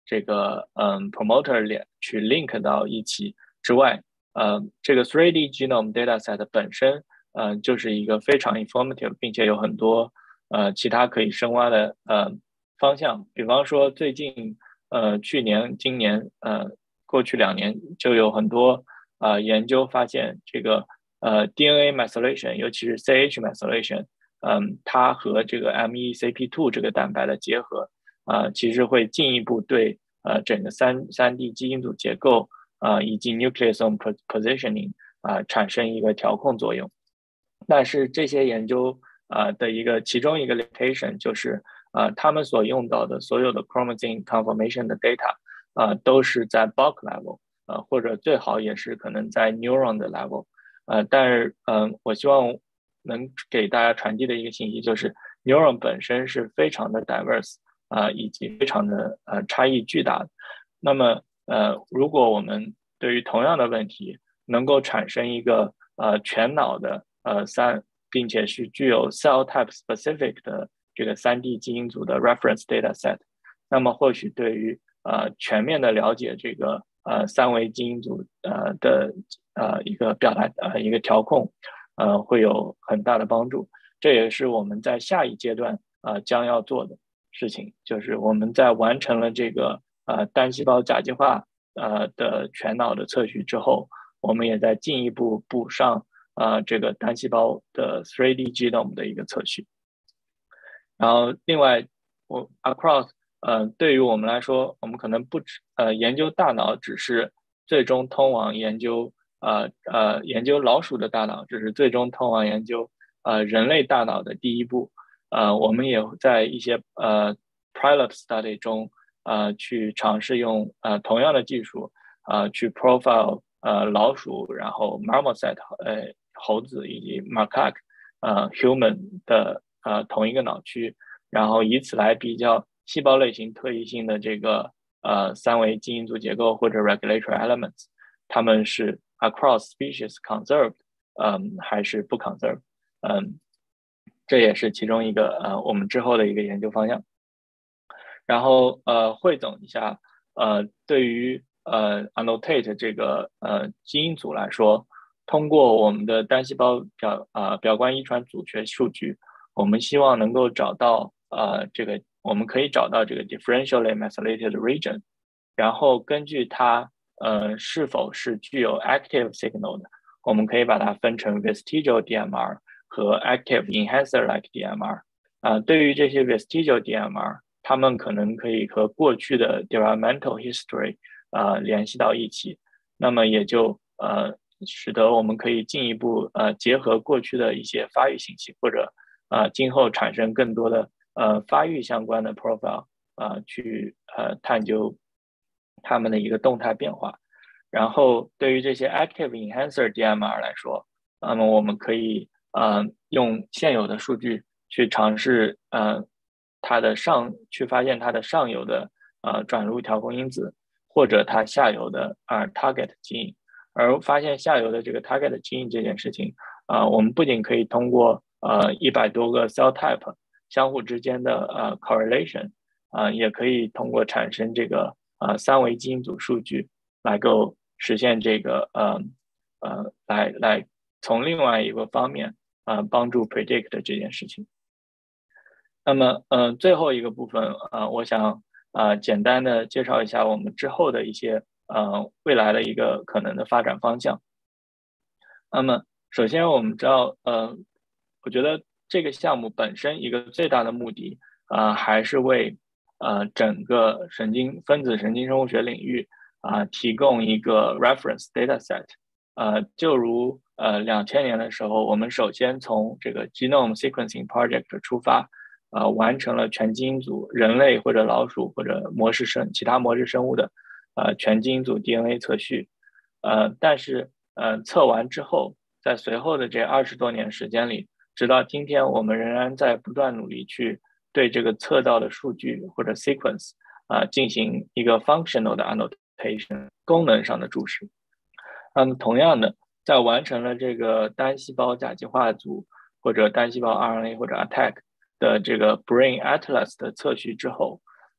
这个嗯 promoter 连去 link 到一起之外，呃，这个 three D genome dataset 本身，呃，就是一个非常 informative， 并且有很多呃其他可以深挖的呃方向。比方说最近呃去年、今年呃过去两年就有很多呃研究发现，这个呃 D N A methylation， 尤其是 C H methylation， 嗯，它和这个 M E C P 二 这个蛋白的结合，呃，其实会进一步对呃整个三三 D 基因组结构呃以及 nucleosome positioning 啊、呃、产生一个调控作用。但是这些研究啊、呃、的一个其中一个 limitation 就是呃他们所用到的所有的 chromatin conformation 的 data 啊、呃、都是在 bulk level 呃或者最好也是可能在 neuron 的 level 呃但是嗯、呃、我希望能给大家传递的一个信息就是 neuron 本身是非常的 diverse 啊、呃、以及非常的呃差异巨大的。那么呃如果我们对于同样的问题能够产生一个呃全脑的呃三，并且是具有 cell type specific 的这个 三 D 基因组的 reference data set， 那么或许对于呃全面的了解这个呃三维基因组呃的呃一个表达呃一个调控呃会有很大的帮助。这也是我们在下一阶段呃将要做的事情，就是我们在完成了这个呃单细胞甲基化呃的全脑的测序之后，我们也在进一步补上呃这个单细胞的 three D genome 的一个测序。然后另外我 across 呃对于我们来说，我们可能不只呃研究大脑只是最终通往研究呃呃研究老鼠的大脑，只是最终通往研究呃人类大脑的第一步。呃我们也在一些呃 pilot study 中呃去尝试用呃同样的技术呃去 profile 呃老鼠，然后 marmoset 呃猴子以及 macaque 呃 human 的呃同一个脑区，然后以此来比较细胞类型特异性的这个呃三维基因组结构或者 regulatory elements， 它们是 across species conserved 嗯还是不 conserved， 嗯这也是其中一个呃我们之后的一个研究方向。然后呃汇总一下，呃对于呃 annotate 这个呃基因组来说，通过我们的单细胞表啊、呃、表观遗传组学数据，我们希望能够找到呃这个我们可以找到这个 differentially methylated region， 然后根据它呃是否是具有 active signal 的，我们可以把它分成 vestigial D M R 和 active enhancer-like D M R。啊、呃，对于这些 vestigial D M R， 它们可能可以和过去的 developmental history 呃联系到一起，那么也就呃使得我们可以进一步呃结合过去的一些发育信息，或者呃今后产生更多的呃发育相关的 profile 啊、呃、去呃探究它们的一个动态变化。然后对于这些 active enhancer D M R 来说，那么我们可以呃用现有的数据去尝试呃它的上去发现它的上游的呃转录调控因子，或者它下游的呃 target 基因。而发现下游的这个 target 基因这件事情，啊、呃，我们不仅可以通过呃一百多个 cell type 相互之间的呃 correlation， 啊、呃，也可以通过产生这个呃三维基因组数据来够实现这个呃呃来来从另外一个方面呃帮助 predict 这件事情。那么呃最后一个部分呃我想呃简单的介绍一下我们之后的一些呃未来的一个可能的发展方向。那么首先我们知道呃我觉得这个项目本身一个最大的目的啊、呃、还是为呃整个神经分子神经生物学领域啊、呃、提供一个 reference data set。呃就如呃两千年的时候，我们首先从这个 genome sequencing project 出发，呃完成了全基因组人类或者老鼠或者模式生其他模式生物的呃全基因组 D N A 测序。呃但是呃测完之后，在随后的这二十多年时间里，直到今天我们仍然在不断努力去对这个测到的数据或者 sequence 啊、呃、进行一个 functional 的 annotation 功能上的注释。那么同样的，在完成了这个单细胞甲基化组或者单细胞 R N A 或者 A T A C 的这个 Brain Atlas 的测序之后，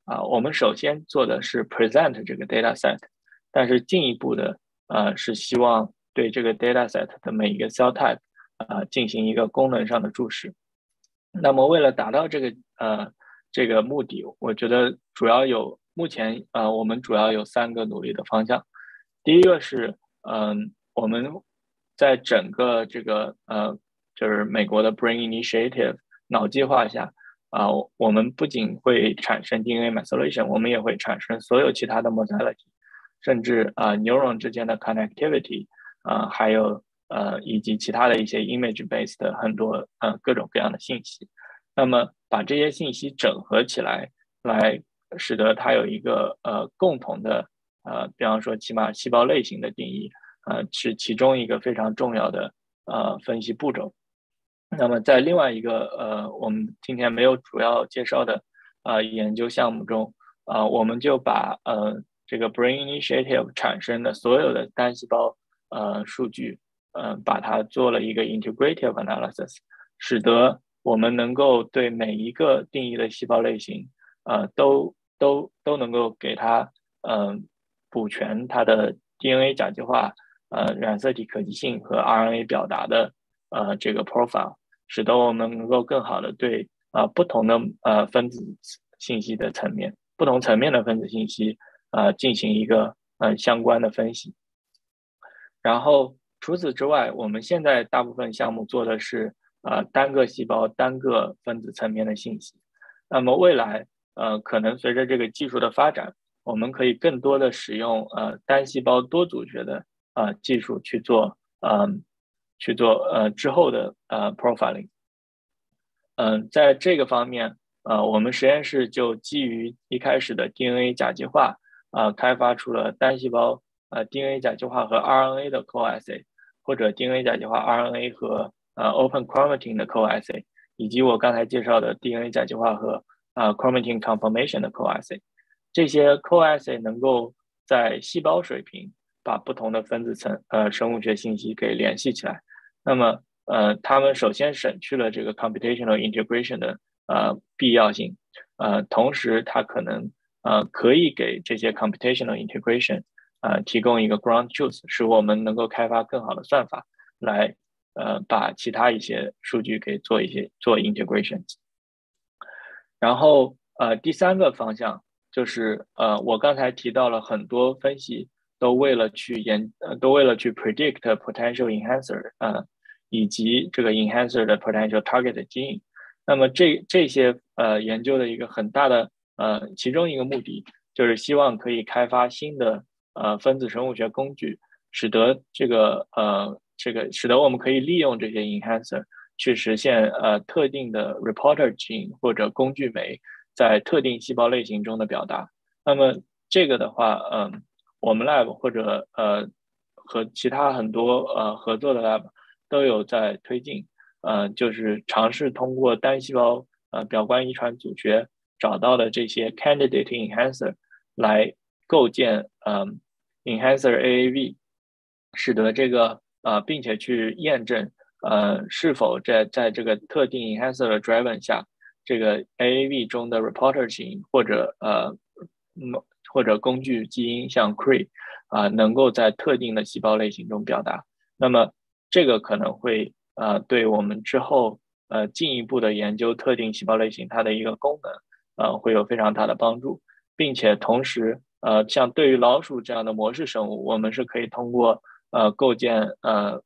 啊，我们首先做的是 present 这个 data set， 但是进一步的呃是希望对这个 data set 的每一个 cell type 啊、呃、进行一个功能上的注释。那么为了达到这个呃这个目的，我觉得主要有目前呃我们主要有三个努力的方向。第一个是嗯、呃、我们在整个这个呃就是美国的 Brain Initiative 脑计划下啊、呃，我们不仅会产生 D N A methylation， 我们也会产生所有其他的 modality， 甚至啊、呃、neuron 之间的 connectivity 啊、呃，还有呃以及其他的一些 image based 的很多呃各种各样的信息。那么把这些信息整合起来，来使得它有一个呃共同的呃，比方说起码细胞类型的定义，呃是其中一个非常重要的呃分析步骤。那么在另外一个呃我们今天没有主要介绍的呃研究项目中，呃我们就把呃这个 Brain Initiative 产生的所有的单细胞呃数据，呃把它做了一个 integrative analysis， 使得我们能够对每一个定义的细胞类型，呃，都都都能够给它，呃，补全它的 D N A 甲基化、呃染色体可及性和 R N A 表达的呃这个 profile， 使得我们能够更好的对呃不同的呃分子信息的层面、不同层面的分子信息呃进行一个呃相关的分析。然后除此之外，我们现在大部分项目做的是呃单个细胞、单个分子层面的信息。那么未来呃可能随着这个技术的发展，我们可以更多的使用呃单细胞多组学的呃技术去做呃去做呃之后的呃 profiling。嗯、呃，在这个方面，呃，我们实验室就基于一开始的 D N A 甲基化，呃，开发出了单细胞呃 D N A 甲基化和 R N A 的 coassay， 或者 D N A 甲基化 R N A 和呃 open chromatin 的 coassay， 以及我刚才介绍的 D N A 甲基化和呃 chromatin conformation 的 coassay。这些 coassay 能够在细胞水平把不同的分子层呃生物学信息给联系起来。那么呃，他们首先省去了这个 computational integration 的呃必要性，呃，同时它可能呃可以给这些 computational integration 呃提供一个 ground truth， 使我们能够开发更好的算法来呃把其他一些数据给做一些做 integration。然后呃第三个方向就是呃我刚才提到了很多分析都为了去研呃都为了去 predict potential enhancer 呃以及这个 enhancer 的 potential target 基因。那么这这些呃研究的一个很大的呃其中一个目的就是希望可以开发新的呃分子生物学工具，使得这个呃这个使得我们可以利用这些 enhancer 去实现呃特定的 reporter gene 或者工具酶在特定细胞类型中的表达。那么这个的话，嗯、呃，我们 lab 或者呃和其他很多呃合作的 lab 都有在推进，呃，就是尝试通过单细胞呃表观遗传组学找到的这些 candidate enhancer 来构建呃 enhancer A A V， 使得这个呃，并且去验证呃是否在在这个特定 enhancer 的 driven 下，这个 A A V 中的 reporter 基因或者呃或者工具基因像 C R E 啊、呃，能够在特定的细胞类型中表达。那么这个可能会呃对我们之后呃进一步的研究特定细胞类型它的一个功能呃会有非常大的帮助，并且同时呃像对于老鼠这样的模式生物，我们是可以通过呃构建呃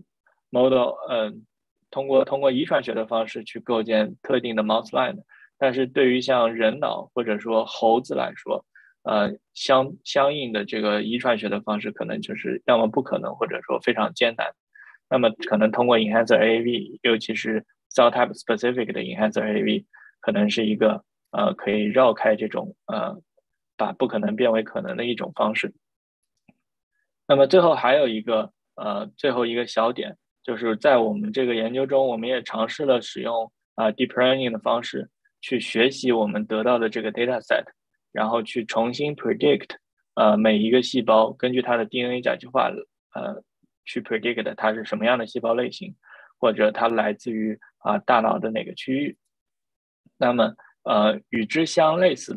model 呃通过通过遗传学的方式去构建特定的 mouse line。但是对于像人脑或者说猴子来说，呃相相应的这个遗传学的方式可能就是要么不可能，或者说非常艰难。那么可能通过 enhancer A A V， 尤其是 cell type specific 的 enhancer A A V， 可能是一个呃可以绕开这种呃把不可能变为可能的一种方式。那么最后还有一个呃最后一个小点，就是在我们这个研究中，我们也尝试了使用啊、呃、deep learning 的方式去学习我们得到的这个 data set， 然后去重新 predict 呃每一个细胞根据它的 D N A 甲基化呃去 predict 它是什么样的细胞类型，或者它来自于啊、呃、大脑的哪个区域。那么呃与之相类似的，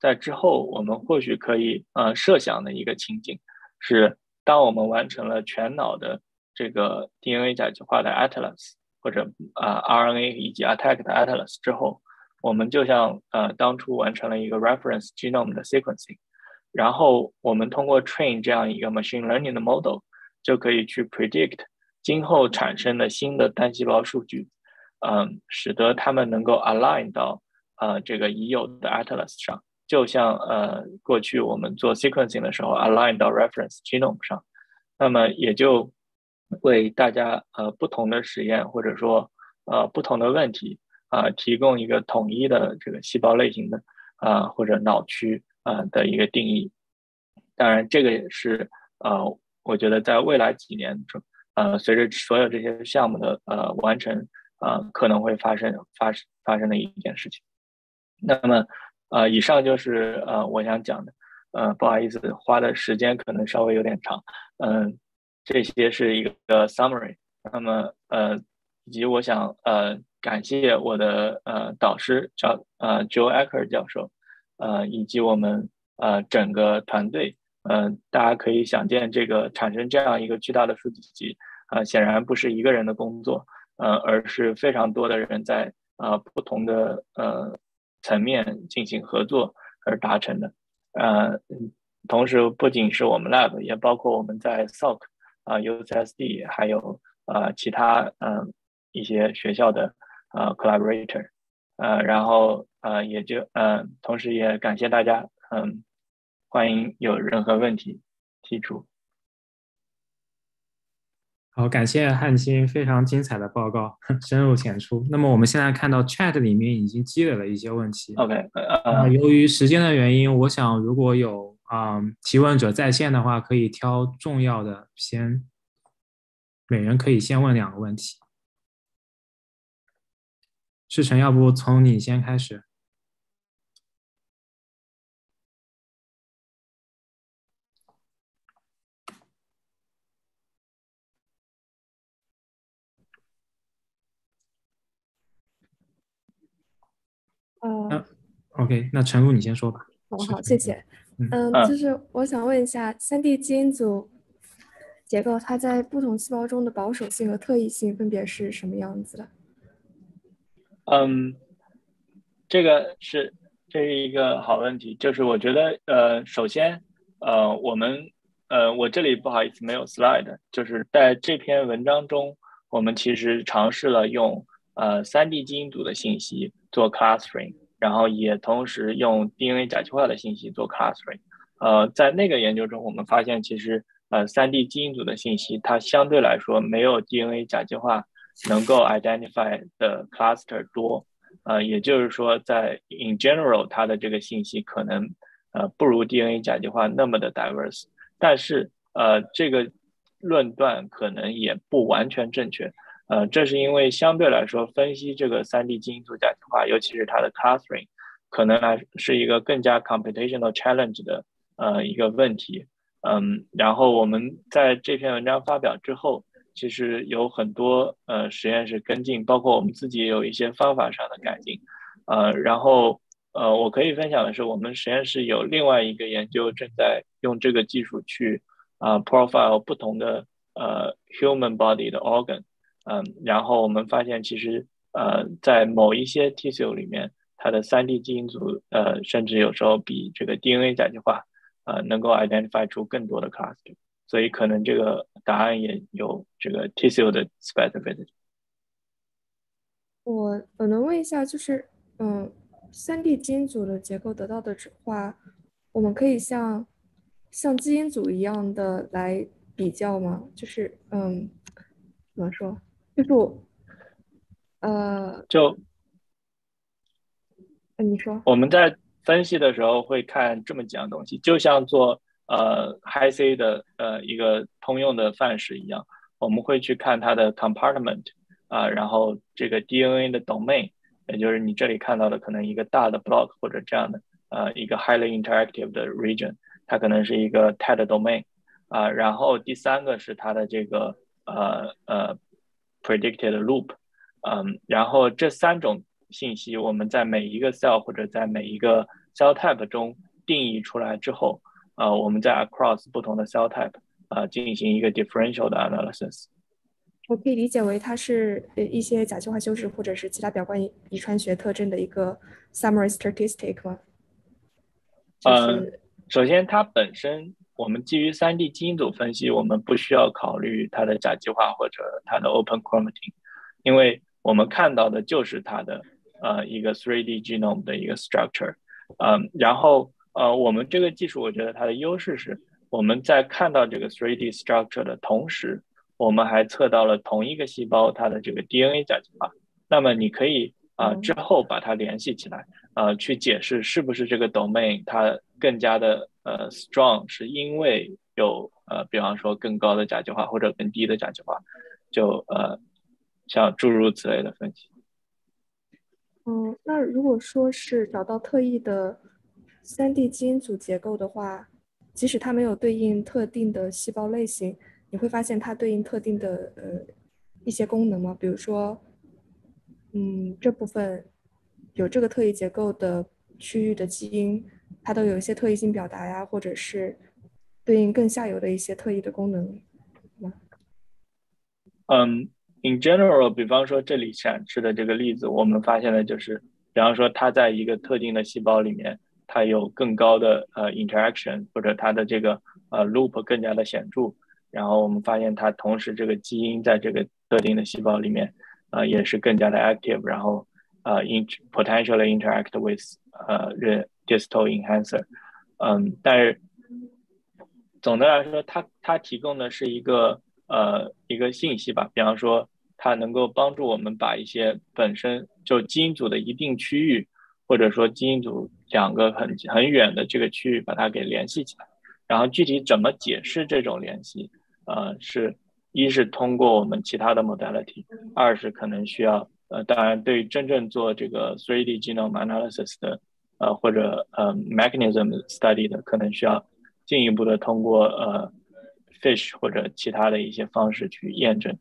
在之后我们或许可以呃设想的一个情景是，当我们完成了全脑的这个 D N A 甲基化的 Atlas 或者啊、呃、R N A 以及 Attack 的 Atlas 之后，我们就像呃当初完成了一个 reference genome 的 sequencing， 然后我们通过 train 这样一个 machine learning 的 model 就可以去 predict 今后产生的新的单细胞数据，嗯、呃，使得它们能够 align 到呃这个已有的 Atlas 上，就像呃过去我们做 sequencing 的时候 align 到 reference genome 上，那么也就为大家呃不同的实验或者说呃不同的问题啊、呃、提供一个统一的这个细胞类型的啊、呃、或者脑区啊、呃、的一个定义。当然，这个也是呃我觉得在未来几年中呃随着所有这些项目的呃完成呃可能会发生发生发生的一件事情。那么呃以上就是呃我想讲的。呃不好意思，花的时间可能稍微有点长。嗯、呃。这些是一个 summary， 那么呃，以及我想呃感谢我的呃导师叫呃 Joe Acker 教授，呃以及我们呃整个团队，呃大家可以想见，这个产生这样一个巨大的数据集，呃显然不是一个人的工作，呃而是非常多的人在呃不同的呃层面进行合作而达成的，呃同时不仅是我们 lab， 也包括我们在 S O C。啊、呃、U C S D 还有呃其他嗯、呃、一些学校的呃 collaborator， 呃然后呃也就呃同时也感谢大家，嗯、呃、欢迎有任何问题提出。 好，感谢汉卿非常精彩的报告，深入浅出。那么我们现在看到 chat 里面已经积累了一些问题。 OK， 呃， 呃由于时间的原因，我想如果有啊、呃、提问者在线的话，可以挑重要的先。每人可以先问两个问题。世成，要不从你先开始？ 呃、 啊、OK， 那陈露你先说吧。 好好，谢谢。 嗯， 嗯，就是我想问一下，三 D 基因组结构它在不同细胞中的保守性和特异性分别是什么样子的？ 嗯，这个是这是一个好问题，就是我觉得呃，首先呃，我们呃，我这里不好意思没有 slide， 就是在这篇文章中，我们其实尝试了用呃三 D 基因组的信息做 clustering， 然后也同时用 D N A 甲基化的信息做 clustering。呃，在那个研究中，我们发现其实呃三 D 基因组的信息它相对来说没有 D N A 甲基化能够 identify 的 cluster 多。呃，也就是说，在 in general， 它的这个信息可能呃不如 D N A 甲基化那么的 diverse， 但是呃这个论断可能也不完全正确。呃，这是因为相对来说，分析这个 三 D 基因组甲基化，尤其是它的 clustering， 可能来是一个更加 computational challenge 的呃一个问题。嗯，然后我们在这篇文章发表之后，其实有很多呃实验室跟进，包括我们自己也有一些方法上的改进，呃，然后呃我可以分享的是，我们实验室有另外一个研究正在用这个技术去啊、呃、profile 不同的呃 human body 的 organ， 嗯、呃，然后我们发现其实呃在某一些 tissue 里面，它的 三 D 基因组呃甚至有时候比这个 D N A 甲基化呃能够 identify 出更多的 cluster。所以可能这个答案也有这个 tissue 的 specificity。 我我能问一下，就是嗯，三 D 基因组的结构得到的话，我们可以像像基因组一样的来比较吗？就是嗯，怎么说？就是我呃， 就你说。 我们在分析的时候会看这么几样东西，就像做呃 Hi-C 的呃一个通用的范式一样，我们会去看它的 compartment 啊、呃，然后这个 D N A 的 domain， 也就是你这里看到的可能一个大的 block 或者这样的呃一个 highly interactive 的 region， 它可能是一个 T E D domain 啊、呃，然后第三个是它的这个呃呃 predicted loop， 嗯，然后这三种信息我们在每一个 cell 或者在每一个 cell type 中定义出来之后，呃，我们再 across 不同的 cell type 啊、呃、进行一个 differential 的 analysis。 我可以理解为它是呃一些甲基化修饰或者是其他表观遗传学特征的一个 summary statistic 吗？就是、 呃，首先它本身我们基于 三 D 基因组分析，我们不需要考虑它的甲基化或者它的 open chromatin， 因为我们看到的就是它的呃一个 三 D genome 的一个 structure。嗯，然后呃我们这个技术我觉得它的优势是我们在看到这个 三 D structure 的同时，我们还测到了同一个细胞它的这个 D N A 甲基化。那么你可以啊、呃、之后把它联系起来，呃去解释是不是这个 domain 它更加的呃 strong 是因为有呃比方说更高的甲基化或者更低的甲基化，就呃像诸如此类的分析。 嗯，那如果说是找到特异的 三 D 基因组结构的话，即使它没有对应特定的细胞类型，你会发现它对应特定的呃一些功能吗？比如说，嗯，这部分有这个特异结构的区域的基因，它都有一些特异性表达呀，或者是对应更下游的一些特异的功能吗？ 嗯 ，in general， 比方说这里显示的这个例子，我们发现的就是，比方说它在一个特定的细胞里面，它有更高的呃 interaction， 或者它的这个呃 loop 更加的显著，然后我们发现它同时这个基因在这个特定的细胞里面，呃也是更加的 active， 然后呃 in potentially interact with 呃 distal enhancer。嗯，但是总的来说，它它提供的是一个呃一个信息吧，比方说它能够帮助我们把一些本身就基因组的一定区域，或者说基因组两个很很远的这个区域，把它给联系起来。然后具体怎么解释这种联系，呃，是一是通过我们其他的 modality， 二是可能需要呃，当然对于真正做这个 三 D genome analysis 的呃或者呃 mechanism study 的，可能需要进一步的通过呃 fish 或者其他的一些方式去验证。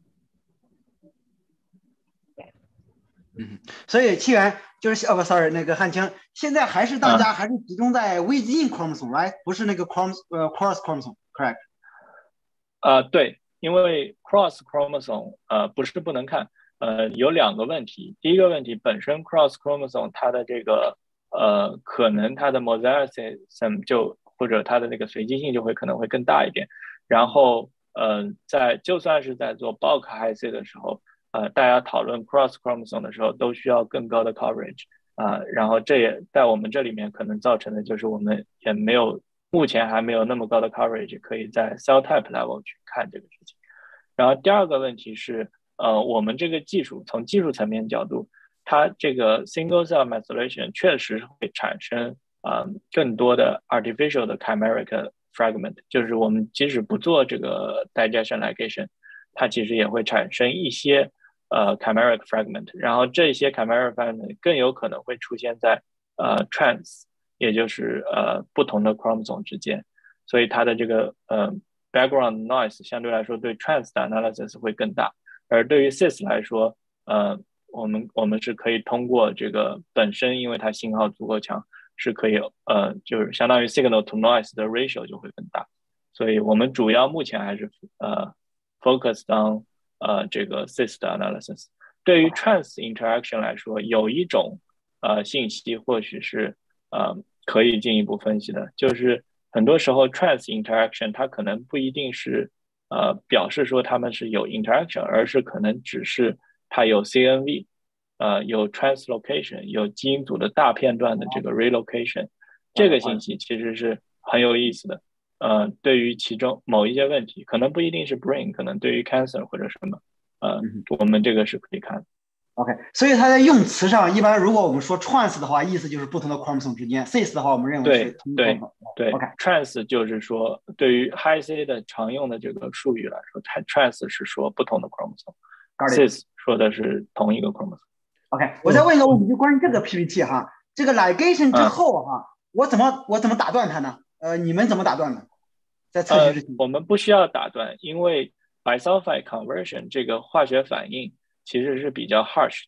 嗯，所以起源就是哦不 ，sorry， 那个汉卿，现在还是大家还是集中在 within chromosome，right？、嗯、不是那个 chrom 呃 cross chromosome，correct？ 呃，对，因为 cross chromosome 呃不是不能看，呃有两个问题。第一个问题，本身 cross chromosome 它的这个呃可能它的 mosaicism 就或者它的那个随机性就会可能会更大一点。然后呃在就算是在做 bulk high-C 的时候，呃大家讨论 cross chromosome 的时候都需要更高的 coverage 啊、呃，然后这也在我们这里面可能造成的就是我们也没有。目前还没有那么高的 coverage， 可以在 cell type level 去看这个事情。然后第二个问题是，呃，我们这个技术从技术层面角度，它这个 single cell methylation 确实会产生呃更多的 artificial 的 chimeric fragment， 就是我们即使不做这个 digestion ligation， 它其实也会产生一些呃 chimeric fragment， 然后这些 chimeric fragment 更有可能会出现在呃 trans。也就是呃不同的 chromosome 之间，所以它的这个呃 background noise 相对来说对 trans 的 analysis 会更大，而对于 cis 来说，呃我们我们是可以通过这个本身因为它信号足够强，是可以呃就是相当于 signal to noise 的 ratio 就会更大，所以我们主要目前还是呃 focus on 呃这个 cis 的 analysis。对于 trans interaction 来说，有一种呃信息或许是呃可以进一步分析的，就是很多时候 trans interaction 它可能不一定是呃表示说它们是有 interaction， 而是可能只是它有 C N V， 呃有 translocation， 有基因组的大片段的这个 relocation， 这个信息其实是很有意思的。呃，对于其中某一些问题，可能不一定是 brain， 可能对于 cancer 或者什么，呃，我们这个是可以看的。 OK， 所以它在用词上，一般如果我们说 trans 的话，意思就是不同的 chromosome 之间 ；cis 的话，我们认为是同一 chromosome。对对 OK， trans 就是说，对于 high-C 的常用的这个术语来说 ，trans 是说不同的 chromosome，cis 说的是同一个 chromosome。OK， 我再问一个问题，就关于这个 P P T 哈，这个 ligation 之后哈，嗯、我怎么我怎么打断它呢？呃，你们怎么打断的？在测序之前、 呃，我们不需要打断，因为 bisulfite conversion 这个化学反应其实是比较 harsh 的，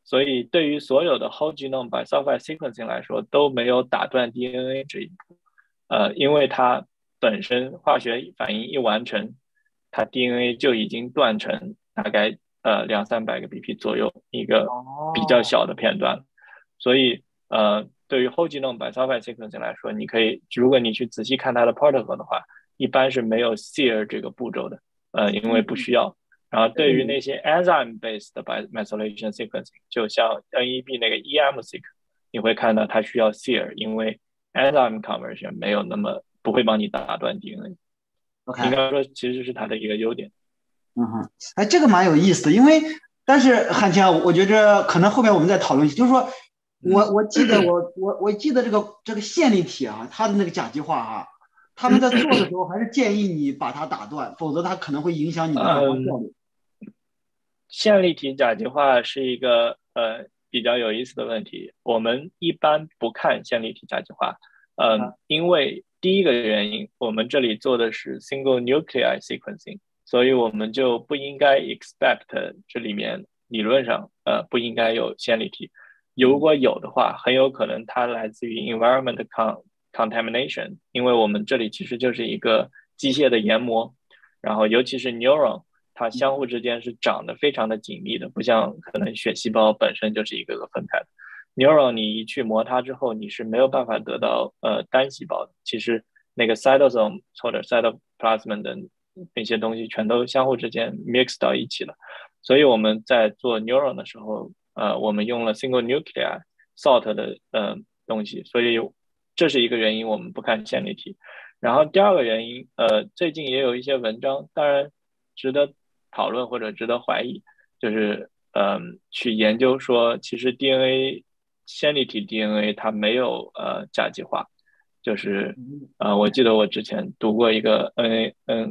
所以对于所有的 whole genome bisulfite sequencing 来说都没有打断 D N A 这一步，呃，因为它本身化学反应一完成，它 D N A 就已经断成大概呃两三百个 B P 左右一个比较小的片段，所以呃对于 whole genome bisulfite sequencing 来说，你可以如果你去仔细看它的 protocol 的话，一般是没有 sear 这个步骤的，呃，因为不需要。然后对于那些 enzyme based 的 methylation sequencing， 就像 N E B 那个 E M seq， 你会看到它需要 sear， 因为 enzyme conversion 没有那么不会帮你打断 D N A。Okay. 应该说其实是它的一个优点。 嗯哼，哎，这个蛮有意思的，因为但是汉强，我觉得可能后面我们再讨论，就是说我我记得我我我记得这个这个线粒体啊，它的那个甲基化哈、啊。他们在做的时候还是建议你把它打断，否则它可能会影响你的转化效率。 嗯、线粒体甲基化是一个呃比较有意思的问题。我们一般不看线粒体甲基化，嗯、呃啊，因为第一个原因，我们这里做的是 single nuclei sequencing， 所以我们就不应该 expect 这里面理论上呃不应该有线粒体。如果有的话，很有可能它来自于 environment con contamination， 因为我们这里其实就是一个机械的研磨，然后尤其是 neuron， 它相互之间是长得非常的紧密的，不像可能血细胞本身就是一个个分开的。neuron 你一去磨它之后，你是没有办法得到呃单细胞的。其实那个 cytosome 或者 cytoplasm 的那些东西全都相互之间 mix 到一起了。所以我们在做 neuron 的时候，呃，我们用了 single nuclei salt 的呃东西，所以这是一个原因，我们不看线粒体。然后第二个原因，呃，最近也有一些文章，当然值得讨论或者值得怀疑，就是嗯、呃，去研究说，其实 D N A 线粒体 D N A 它没有呃甲基化，就是呃，我记得我之前读过一个 N A N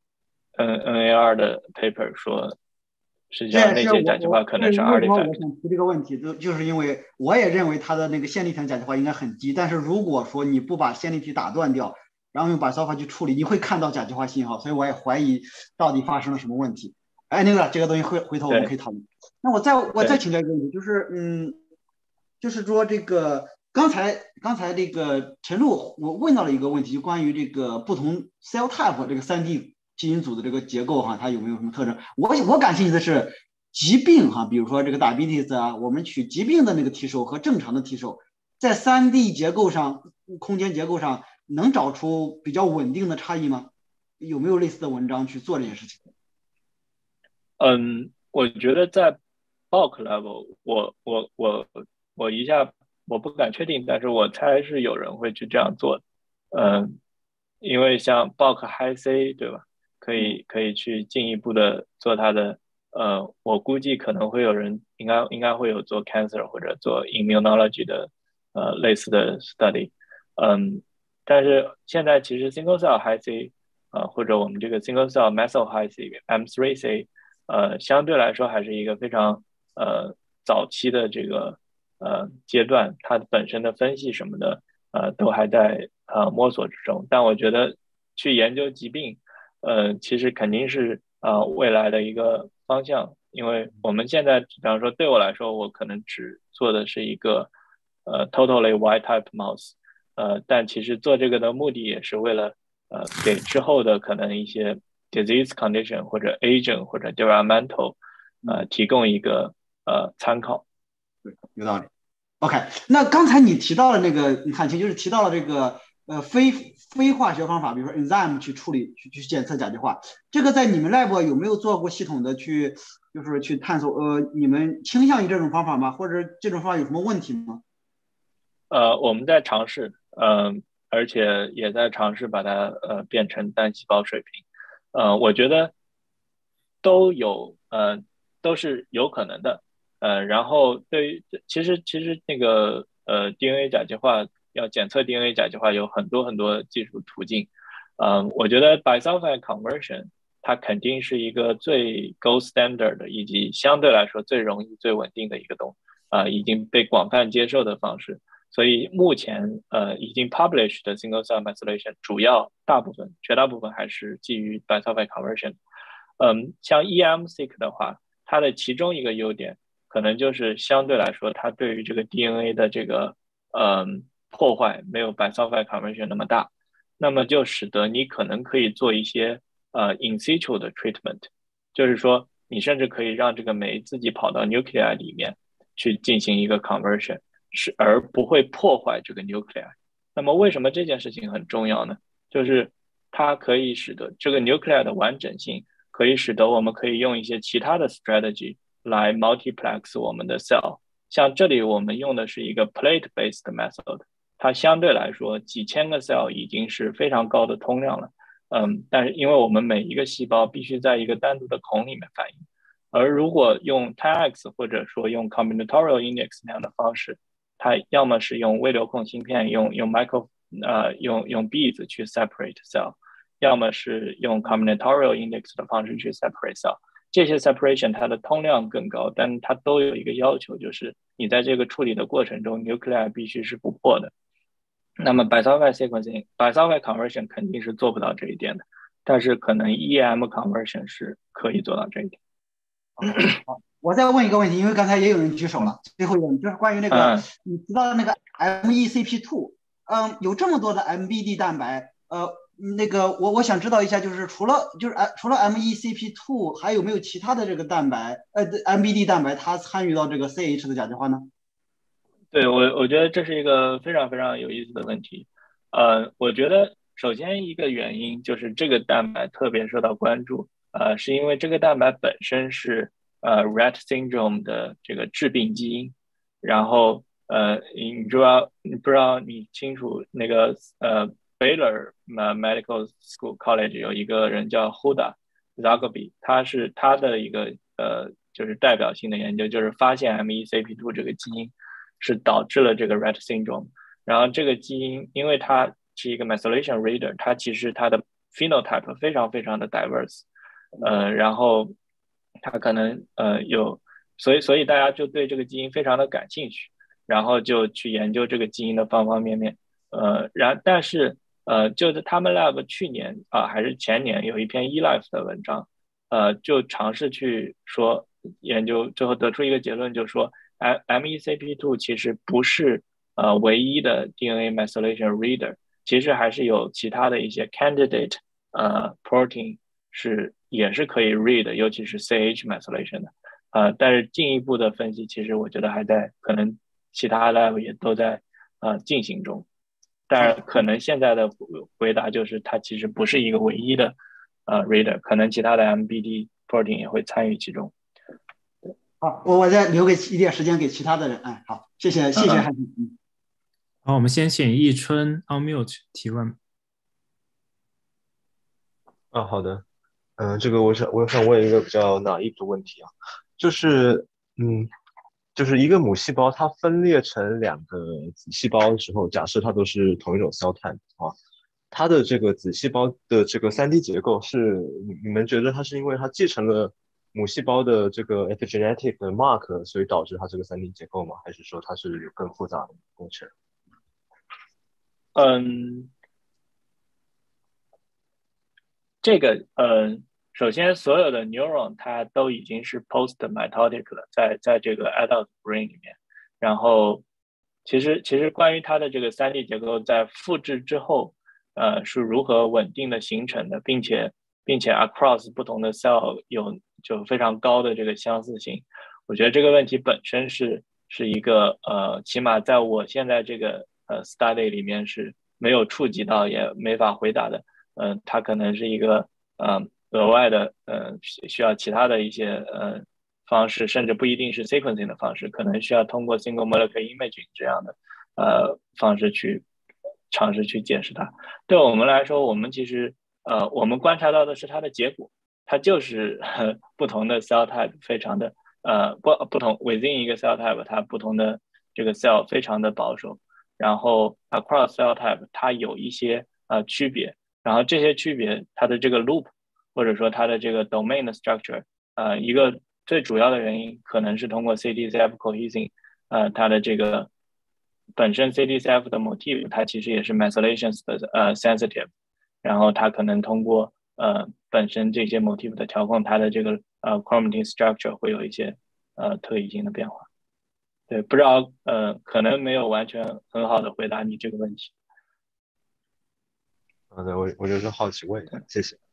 N N A R 的 paper 说。实际上那些甲基化可能是 artifact。 为什么我想提这个问题，就就是因为我也认为它的那个线粒体的甲基化应该很低，但是如果说你不把线粒体打断掉，然后用bisulfite去处理，你会看到甲基化信号，所以我也怀疑到底发生了什么问题。哎，那个这个东西回回头我们可以讨论。那我再我再请教一个问题，就是嗯，就是说这个刚才刚才这个陈露我问到了一个问题，就关于这个不同 cell type 这个 三 D。基因组的这个结构哈，它有没有什么特征？我我感兴趣的是疾病哈，比如说这个 diabetes 啊，我们取疾病的那个 T 手和正常的 T 手，在 三 D 结构上、空间结构上能找出比较稳定的差异吗？有没有类似的文章去做这件事情？ 嗯，我觉得在 bulk level， 我我我我一下我不敢确定，但是我猜是有人会去这样做的。嗯，因为像 bulk high C 对吧？可以可以去进一步的做它的，呃，我估计可能会有人应该应该会有做 cancer 或者做 immunology 的，呃，类似的 study， 嗯，但是现在其实 single cell high C， 呃，或者我们这个 single cell methyl high C M 三 C， 呃，相对来说还是一个非常呃早期的这个呃阶段，它本身的分析什么的，呃，都还在呃摸索之中，但我觉得去研究疾病。呃，其实肯定是呃未来的一个方向，因为我们现在，比方说对我来说，我可能只做的是一个呃 totally wild type mouse， 呃，但其实做这个的目的也是为了呃给之后的可能一些 disease condition 或者 agent 或者 developmental 呃提供一个呃参考。 对，有道理。OK， 那刚才你提到了那个，你看，其实就是提到了这个。呃，非非化学方法，比如说 enzyme 去处理、去去检测甲基化，这个在你们 lab 有没有做过系统的去，就是去探索？呃，你们倾向于这种方法吗？或者这种方法有什么问题吗？ 呃，我们在尝试，嗯、呃，而且也在尝试把它呃变成单细胞水平，呃，我觉得都有，呃，都是有可能的，呃，然后对于其实其实那个呃 D N A 甲基化。要检测 D N A 甲基化有很多很多技术途径，嗯，我觉得 bisulfite conversion 它肯定是一个最 gold standard 的，以及相对来说最容易、最稳定的一个东，啊、呃，已经被广泛接受的方式。所以目前呃已经 published 的 single cell methylation 主要大部分、绝大部分还是基于 bisulfite conversion。嗯，像 E M seq 的话，它的其中一个优点可能就是相对来说它对于这个 D N A 的这个呃破坏没有 bisulfite conversion 那么大，那么就使得你可能可以做一些呃 in situ 的 treatment， 就是说你甚至可以让这个酶自己跑到 nuclei 里面去进行一个 conversion， 是而不会破坏这个 nuclei。那么为什么这件事情很重要呢？就是它可以使得这个 nuclei 的完整性，可以使得我们可以用一些其他的 strategy 来 multiplex 我们的 cell。像这里我们用的是一个 plate-based method， 它相对来说几千个 cell 已经是非常高的通量了。嗯，但是因为我们每一个细胞必须在一个单独的孔里面反应，而如果用 ten x 或者说用 combinatorial index 那样的方式，它要么是用微流控芯片，用用 micro 呃用用 beads 去 separate cell， 要么是用 combinatorial index 的方式去 separate cell。这些 separation 它的通量更高，但它都有一个要求，就是你在这个处理的过程中 nuclei 必须是不破的。那么 bisulfite sequencing bisulfite conversion 肯定是做不到这一点的，但是可能 E M conversion 是可以做到这一点。 好，我再问一个问题，因为刚才也有人举手了，最后一个就是关于那个、嗯、你知道的那个 M E C P 二， 嗯，有这么多的 M B D 蛋白，呃，那个我我想知道一下，就是除了就是呃除了 M E C P 二， 还有没有其他的这个蛋白，呃 M B D 蛋白它参与到这个 C H 的甲基化呢？ 对，我我觉得这是一个非常非常有意思的问题。呃，我觉得首先一个原因就是这个蛋白特别受到关注，呃，是因为这个蛋白本身是呃 Rett syndrome 的这个致病基因。然后呃，你知道你不知道你清楚那个呃 Baylor Medical School College 有一个人叫 Huda Zagobi， 他是他的一个呃就是代表性的研究，就是发现 M E C P 二 这个基因是导致了这个 Rett syndrome。然后这个基因因为它是一个 methylation reader， 它其实它的 phenotype 非常非常的 diverse， 呃，然后它可能呃有，所以所以大家就对这个基因非常的感兴趣，然后就去研究这个基因的方方面面。呃，然但是呃，就是他们 lab 去年啊、呃、还是前年有一篇 eLife 的文章，呃，就尝试去说研究，最后得出一个结论，就是说 M E C P 二 其实不是呃唯一的 D N A methylation reader， 其实还是有其他的一些 candidate 呃 protein 是也是可以 read， 尤其是 C H methylation 的。呃，但是进一步的分析，其实我觉得还在可能其他 lab 也都在呃进行中。但是可能现在的回答就是它其实不是一个唯一的呃 reader， 可能其他的 M B D protein 也会参与其中。 好，我我再留给一点时间给其他的人。哎，好，谢谢谢谢汉平。嗯， 好，我们先请易春 unmute 提问。 啊，好的，嗯、呃，这个我想我想问一个比较naive的问题啊，就是嗯，就是一个母细胞它分裂成两个子细胞的时候，假设它都是同一种 cell type 啊，它的这个子细胞的这个 三 D 结构是你你们觉得它是因为它继承了母细胞的这个 epigenetic 的 mark， 所以导致它这个 三 D 结构吗？还是说它是有更复杂的过程？ 嗯，这个呃，首先所有的 neuron 它都已经是 post mitotic 了，在在这个 adult brain 里面。然后其实其实关于它的这个 三 D 结构在复制之后，呃，是如何稳定的形成的，并且并且 across 不同的 cell 有就非常高的这个相似性。我觉得这个问题本身是是一个呃，起码在我现在这个呃 study 里面是没有触及到，也没法回答的。嗯、呃，它可能是一个呃额外的呃需要其他的一些呃方式，甚至不一定是 sequencing 的方式，可能需要通过 single molecular imaging 这样的呃方式去尝试去解释它。对我们来说，我们其实呃我们观察到的是它的结果，它就是呵不同的 cell type 非常的呃不不同 within 一个 cell type 它不同的这个 cell 非常的保守，然后 across cell type 它有一些呃区别。然后这些区别，它的这个 loop 或者说它的这个 domain 的 structure， 呃，一个最主要的原因可能是通过 C T C F cohesin， 呃，它的这个本身 C T C F 的 motif 它其实也是 methylation 的呃 sensitive， 然后它可能通过呃本身这些 motif 的调控，它的这个呃 chromatin structure 会有一些呃特异性的变化。对，不知道呃可能没有完全很好的回答你这个问题。 好的，我我就是好奇问一下，谢谢。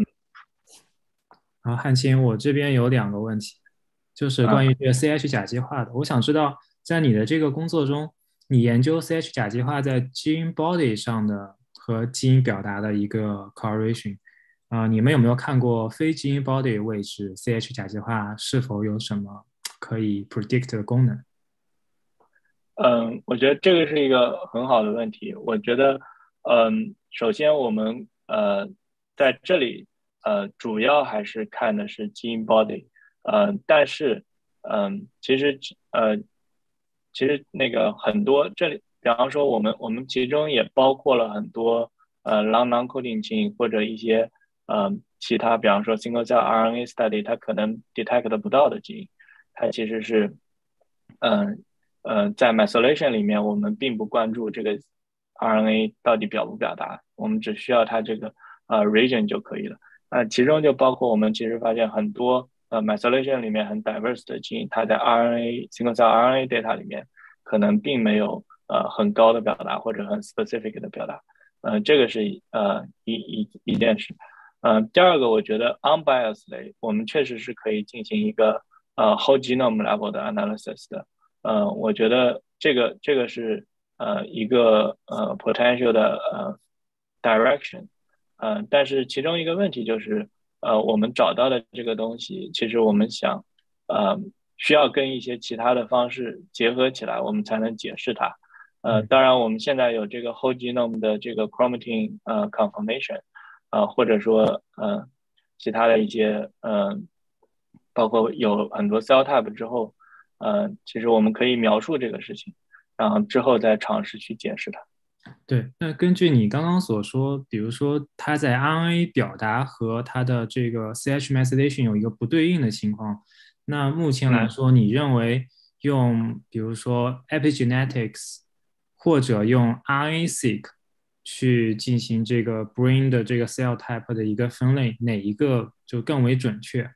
然后汉卿，我这边有两个问题，就是关于这个 C H 甲基化的。我想知道，在你的这个工作中，你研究 C H 甲基化在基因 body 上的和基因表达的一个 correlation，啊、呃，你们有没有看过非基因 body 位置 C H 甲基化是否有什么可以 predict 的功能？ 嗯，我觉得这个是一个很好的问题。我觉得，嗯，首先我们呃在这里呃主要还是看的是基因 body，呃，但是嗯，其实呃其实那个很多这里，比方说我们我们其中也包括了很多呃 long non-coding 基因或者一些呃其他，比方说 single cell R N A study 它可能 detect 不到的基因，它其实是嗯。呃，在 methylation 里面，我们并不关注这个 R N A 到底表不表达，我们只需要它这个呃 region 就可以了。那、呃、其中就包括我们其实发现很多呃 methylation 里面很 diverse 的基因，它在 R N A single cell R N A data 里面可能并没有呃很高的表达或者很 specific 的表达。呃，这个是呃一一一件事。呃，第二个，我觉得 unbiased 类，我们确实是可以进行一个呃 whole genome level 的 analysis 的。呃，我觉得这个这个是呃一个呃 potential 的呃 direction，呃，但是其中一个问题就是呃我们找到的这个东西，其实我们想呃需要跟一些其他的方式结合起来，我们才能解释它。呃，当然我们现在有这个 whole genome 的这个 chromatin 呃 conformation，呃或者说呃其他的一些呃包括有很多 cell type 之后。呃，其实我们可以描述这个事情，然后之后再尝试去解释它。 对，那根据你刚刚所说，比如说它在 R N A 表达和它的这个 C H methylation 有一个不对应的情况，那目前来说，你认为用比如说 epigenetics 或者用 RNA-seq 去进行这个 brain 的这个 cell type 的一个分类，哪一个就更为准确？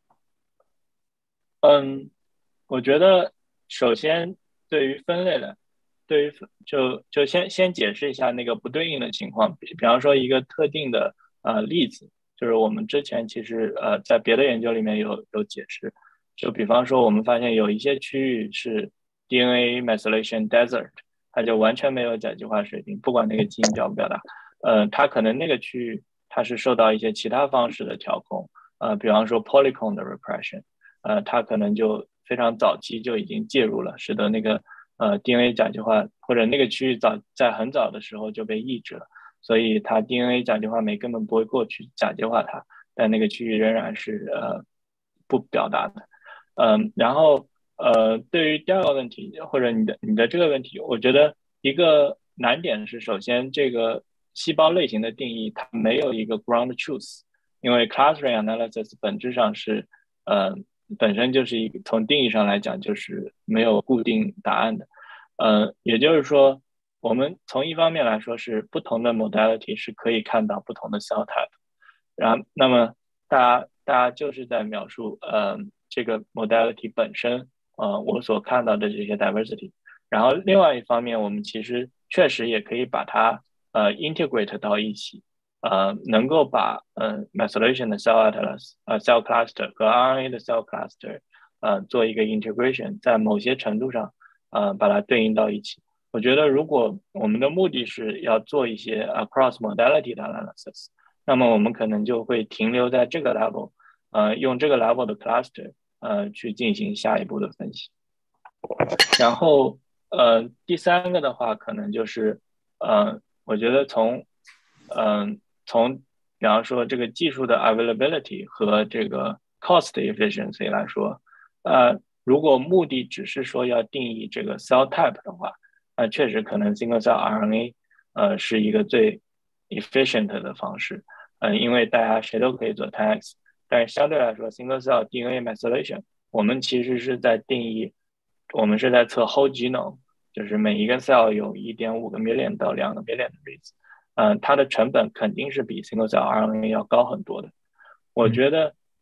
嗯，我觉得首先对于分类的，对于就就先先解释一下那个不对应的情况，比比方说一个特定的呃例子，就是我们之前其实呃在别的研究里面有有解释，就比方说我们发现有一些区域是 D N A methylation desert，它就完全没有甲基化水平，不管那个基因表不表达，呃，它可能那个区域它是受到一些其他方式的调控，呃，比方说 polyclone 的 repression。呃，它可能就非常早期就已经介入了，使得那个呃 D N A 甲基化或者那个区域早在很早的时候就被抑制了，所以它 D N A 甲基化酶根本不会过去甲基化它，但那个区域仍然是呃不表达的。嗯，然后呃，对于第二个问题或者你的你的这个问题，我觉得一个难点是，首先这个细胞类型的定义它没有一个 ground truth，因为 clustering analysis 本质上是呃。本身就是一个从定义上来讲就是没有固定答案的，呃，也就是说，我们从一方面来说是不同的 modality 是可以看到不同的 cell type，然后那么大家大家就是在描述呃这个 modality 本身，呃我所看到的这些 diversity，然后另外一方面我们其实确实也可以把它呃 integrate 到一起。呃，能够把呃 methylation 的 cell atlas 呃 cell cluster 和 R N A 的 cell cluster 呃做一个 integration，在某些程度上呃把它对应到一起。我觉得如果我们的目的是要做一些 across modality 的 analysis，那么我们可能就会停留在这个 level，呃用这个 level 的 cluster 呃去进行下一步的分析。然后呃第三个的话，可能就是呃我觉得从嗯、呃从比方说这个技术的 availability 和这个 cost efficiency 来说，呃，如果目的只是说要定义这个 cell type 的话，那、呃、确实可能 single cell R N A 呃是一个最 efficient 的方式，呃，因为大家谁都可以做 ten x， 但是相对来说 single cell D N A methylation 我们其实是在定义，我们是在测 whole genome， 就是每一个 cell 有 一点五个 million 到两个 million 的 reads。嗯、呃，它的成本肯定是比 single cell R N A 要高很多的。我觉得，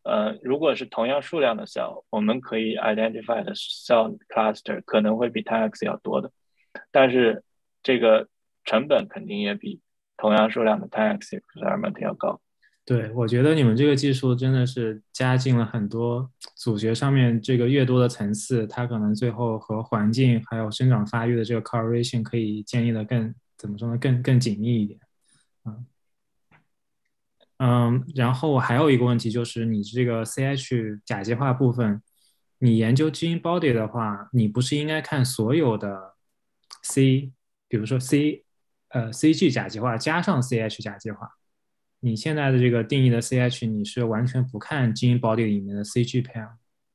呃，如果是同样数量的 cell， 我们可以 identify 的 cell cluster 可能会比 ten x 要多的，但是这个成本肯定也比同样数量的 ten x experiment 要高。 对，我觉得你们这个技术真的是加进了很多组学上面这个越多的层次，它可能最后和环境还有生长发育的这个 correlation 可以建立的更怎么说呢，更更紧密一点。嗯嗯，然后还有一个问题就是，你这个 C H 甲基化部分，你研究基因 body 的话，你不是应该看所有的 C，比如说 C，呃 C G 甲基化加上 C H 甲基化？你现在的这个定义的 C H， 你是完全不看基因 body 里面的 C G pair？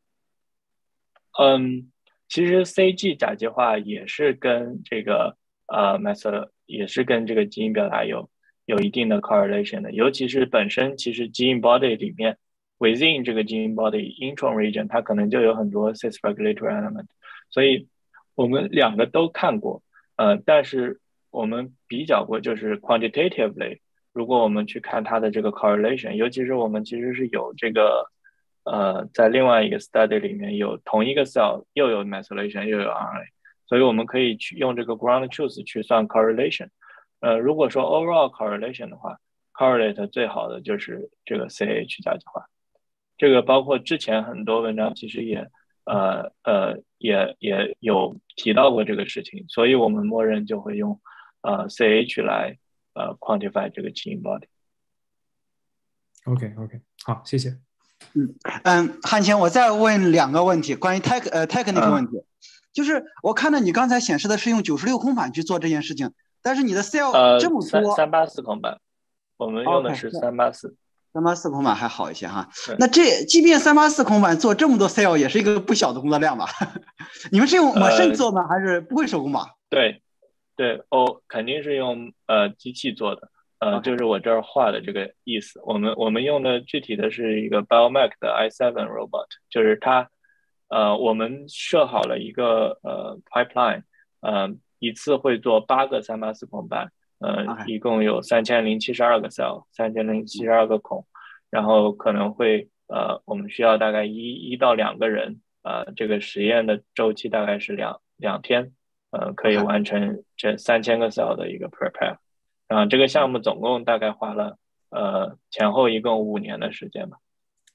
嗯，其实 C G 甲基化也是跟这个呃 method 也是跟这个基因表达有有一定的 correlation 的，尤其是本身其实基因 body 里面 within 这个基因 body intron region 它可能就有很多 cis regulatory element， 所以我们两个都看过，呃，但是我们比较过就是 quantitatively。如果我们去看它的这个 correlation， 尤其是我们其实是有这个，呃，在另外一个 study 里面有同一个 cell 又有 methylation 又有 R N A， 所以我们可以去用这个 ground truth 去算 correlation。呃，如果说 overall correlation 的话 ，correlate 最好的就是这个 C H 甲基化。这个包括之前很多文章其实也呃呃也也有提到过这个事情，所以我们默认就会用呃 C H 来。呃 quantify 这个基因 body。OK OK， 好，谢谢。 嗯嗯，汉卿，我再问两个问题，关于 tech 呃 technical 问题，嗯、就是我看到你刚才显示的是用九十六空板去做这件事情，但是你的 cell 这么多， 呃，三八四空板，我们用的是三八四， 三八四空板还好一些哈。那这即便三八四空板做这么多 cell 也是一个不小的工作量吧？你们是用 machine 做呢，呃、还是不会手工吧？ 对。对哦，肯定是用呃机器做的，呃， okay. 就是我这儿画的这个意思。我们我们用的具体的是一个 Biomac 的 i 七 robot， 就是它，呃，我们设好了一个呃 pipeline， 呃，一次会做八个三八四孔板，呃， okay. 一共有三千零七十二个 cell， 三千零七十二个孔，然后可能会呃，我们需要大概一一到两个人，呃，这个实验的周期大概是两两天。呃，可以完成这三千个 cell 的一个 prepare， 然后这个项目总共大概花了呃前后一共五年的时间吧。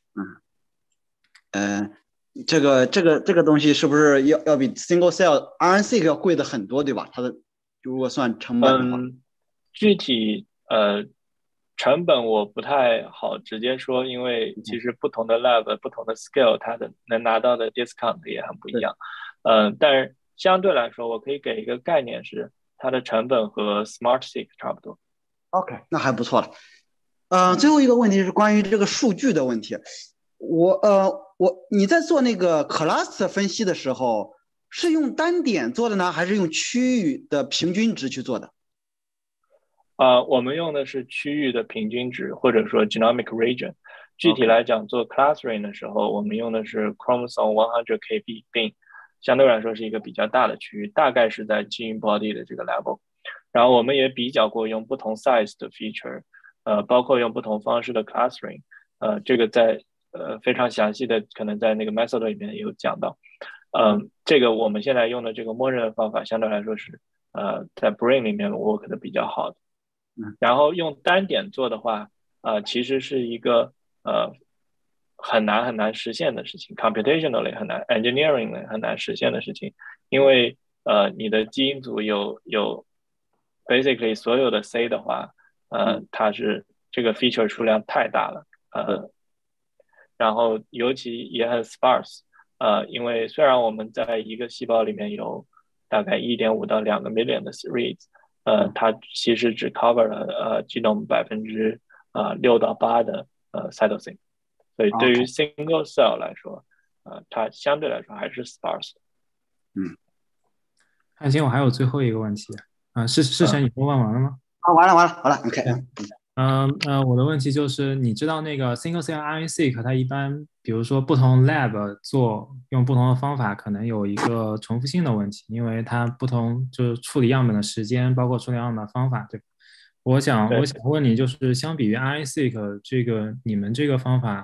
嗯，呃，这个这个这个东西是不是要要比 single cell R N C 要贵的很多，对吧？它的如果算成本的话， 嗯，具体呃成本我不太好直接说，因为其实不同的 lab 不同的 scale 它的能拿到的 discount 也很不一样。嗯，呃，但是相对来说，我可以给一个概念是，它的成本和 SmartSeq 差不多。 OK， 那还不错了。呃，最后一个问题是关于这个数据的问题。我呃，我你在做那个 cluster 分析的时候，是用单点做的呢，还是用区域的平均值去做的？ 呃，我们用的是区域的平均值，或者说 genomic region。具体来讲，做 clustering 的时候，我们用的是 chromosome one hundred K B bin。相对来说是一个比较大的区域，大概是在 gene body 的这个 level。然后我们也比较过用不同 size 的 feature， 呃，包括用不同方式的 clustering， 呃，这个在呃非常详细的可能在那个 method 里面有讲到。嗯、呃，这个我们现在用的这个默认的方法相对来说是呃在 brain 里面 work 的比较好的。然后用单点做的话，呃，其实是一个呃。很难很难实现的事情 ，computationally 很难 ，engineering 很难实现的事情，因为呃你的基因组有有 basically 所有的 C 的话，呃它是这个 feature 数量太大了，呃，然后尤其也很 sparse， 呃，因为虽然我们在一个细胞里面有大概一点五到两个 million 的 reads， 呃，它其实只 cover 了呃 genome 百分之呃六到八的呃 cytosine。所以对于 single cell 来说，呃，它相对来说还是 sparse。 嗯， 汉卿，我还有最后一个问题啊，世世成，你都问完了吗？ 啊，完了完了，好了 ，OK。 嗯呃，我的问题就是，你知道那个 single cell R N A seq 它一般，比如说不同 lab 做用不同的方法，可能有一个重复性的问题，因为它不同就是处理样本的时间，包括处理样本的方法，对吧？我想我想问你，就是相比于 R N A seq 这个，你们这个方法。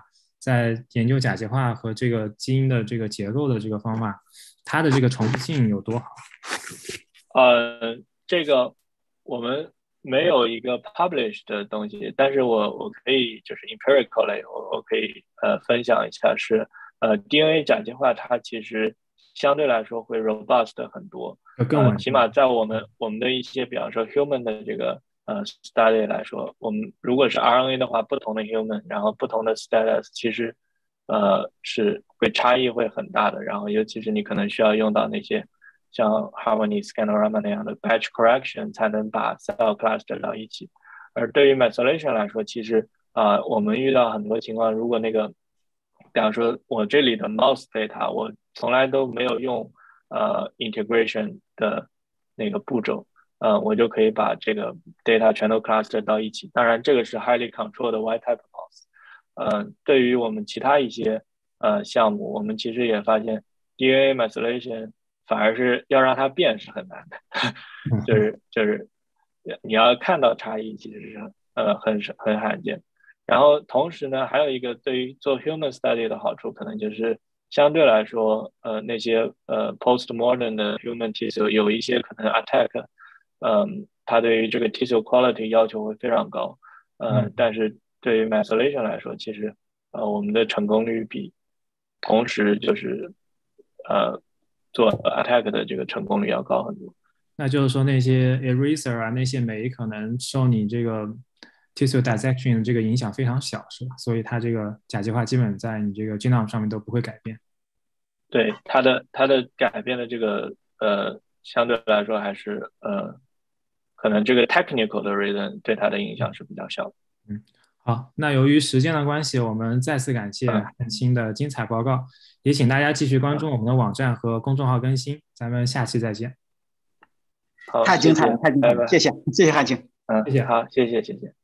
在研究甲基化和这个基因的这个结构的这个方法，它的这个重复性有多好？ 呃，这个我们没有一个 publish 的东西，但是我我可以就是 empirical 类，我我可以呃分享一下是呃 D N A 甲基化它其实相对来说会 robust 很多，呃，起码在我们我们的一些比方说 human 的这个呃 study 来说，我们如果是 R N A 的话，不同的 human， 然后不同的 status 其实呃是会差异会很大的，然后尤其是你可能需要用到那些像 Harmony Scanorama 那样的 batch correction 才能把 cell cluster 到一起。而对于 methylation 来说，其实啊、呃，我们遇到很多情况，如果那个，比方说我这里的 mouse data， 我从来都没有用呃 integration 的那个步骤，呃，我就可以把这个 data 全都 cluster 到一起。当然，这个是 highly controlled 的 Y-type mouse。呃，对于我们其他一些呃项目，我们其实也发现 D N A methylation 反而是要让它变是很难的，就是就是你要看到差异，其实是呃很很罕见。然后同时呢，还有一个对于做 human study 的好处，可能就是相对来说，呃那些呃 postmortem 的 human tissue 有一些可能 attack， 嗯、呃，它对于这个 tissue quality 要求会非常高，呃，嗯、但是对于 methylation 来说，其实呃我们的成功率比同时就是呃做 attack 的这个成功率要高很多。 那就是说那些 eraser 啊，那些酶可能受你这个 tissue dissection 的这个影响非常小，是吧？所以它这个甲基化基本在你这个 genome 上面都不会改变。 对，它的它的改变的这个呃相对来说还是呃可能这个 technical 的 reason 对它的影响是比较小的。 嗯，好，那由于时间的关系，我们再次感谢汉卿的精彩报告，也请大家继续关注我们的网站和公众号更新，咱们下期再见。 好， 太精彩了，太精彩了， 拜拜， 谢谢，谢谢汉卿。 嗯， 谢谢， 好，谢谢，谢谢。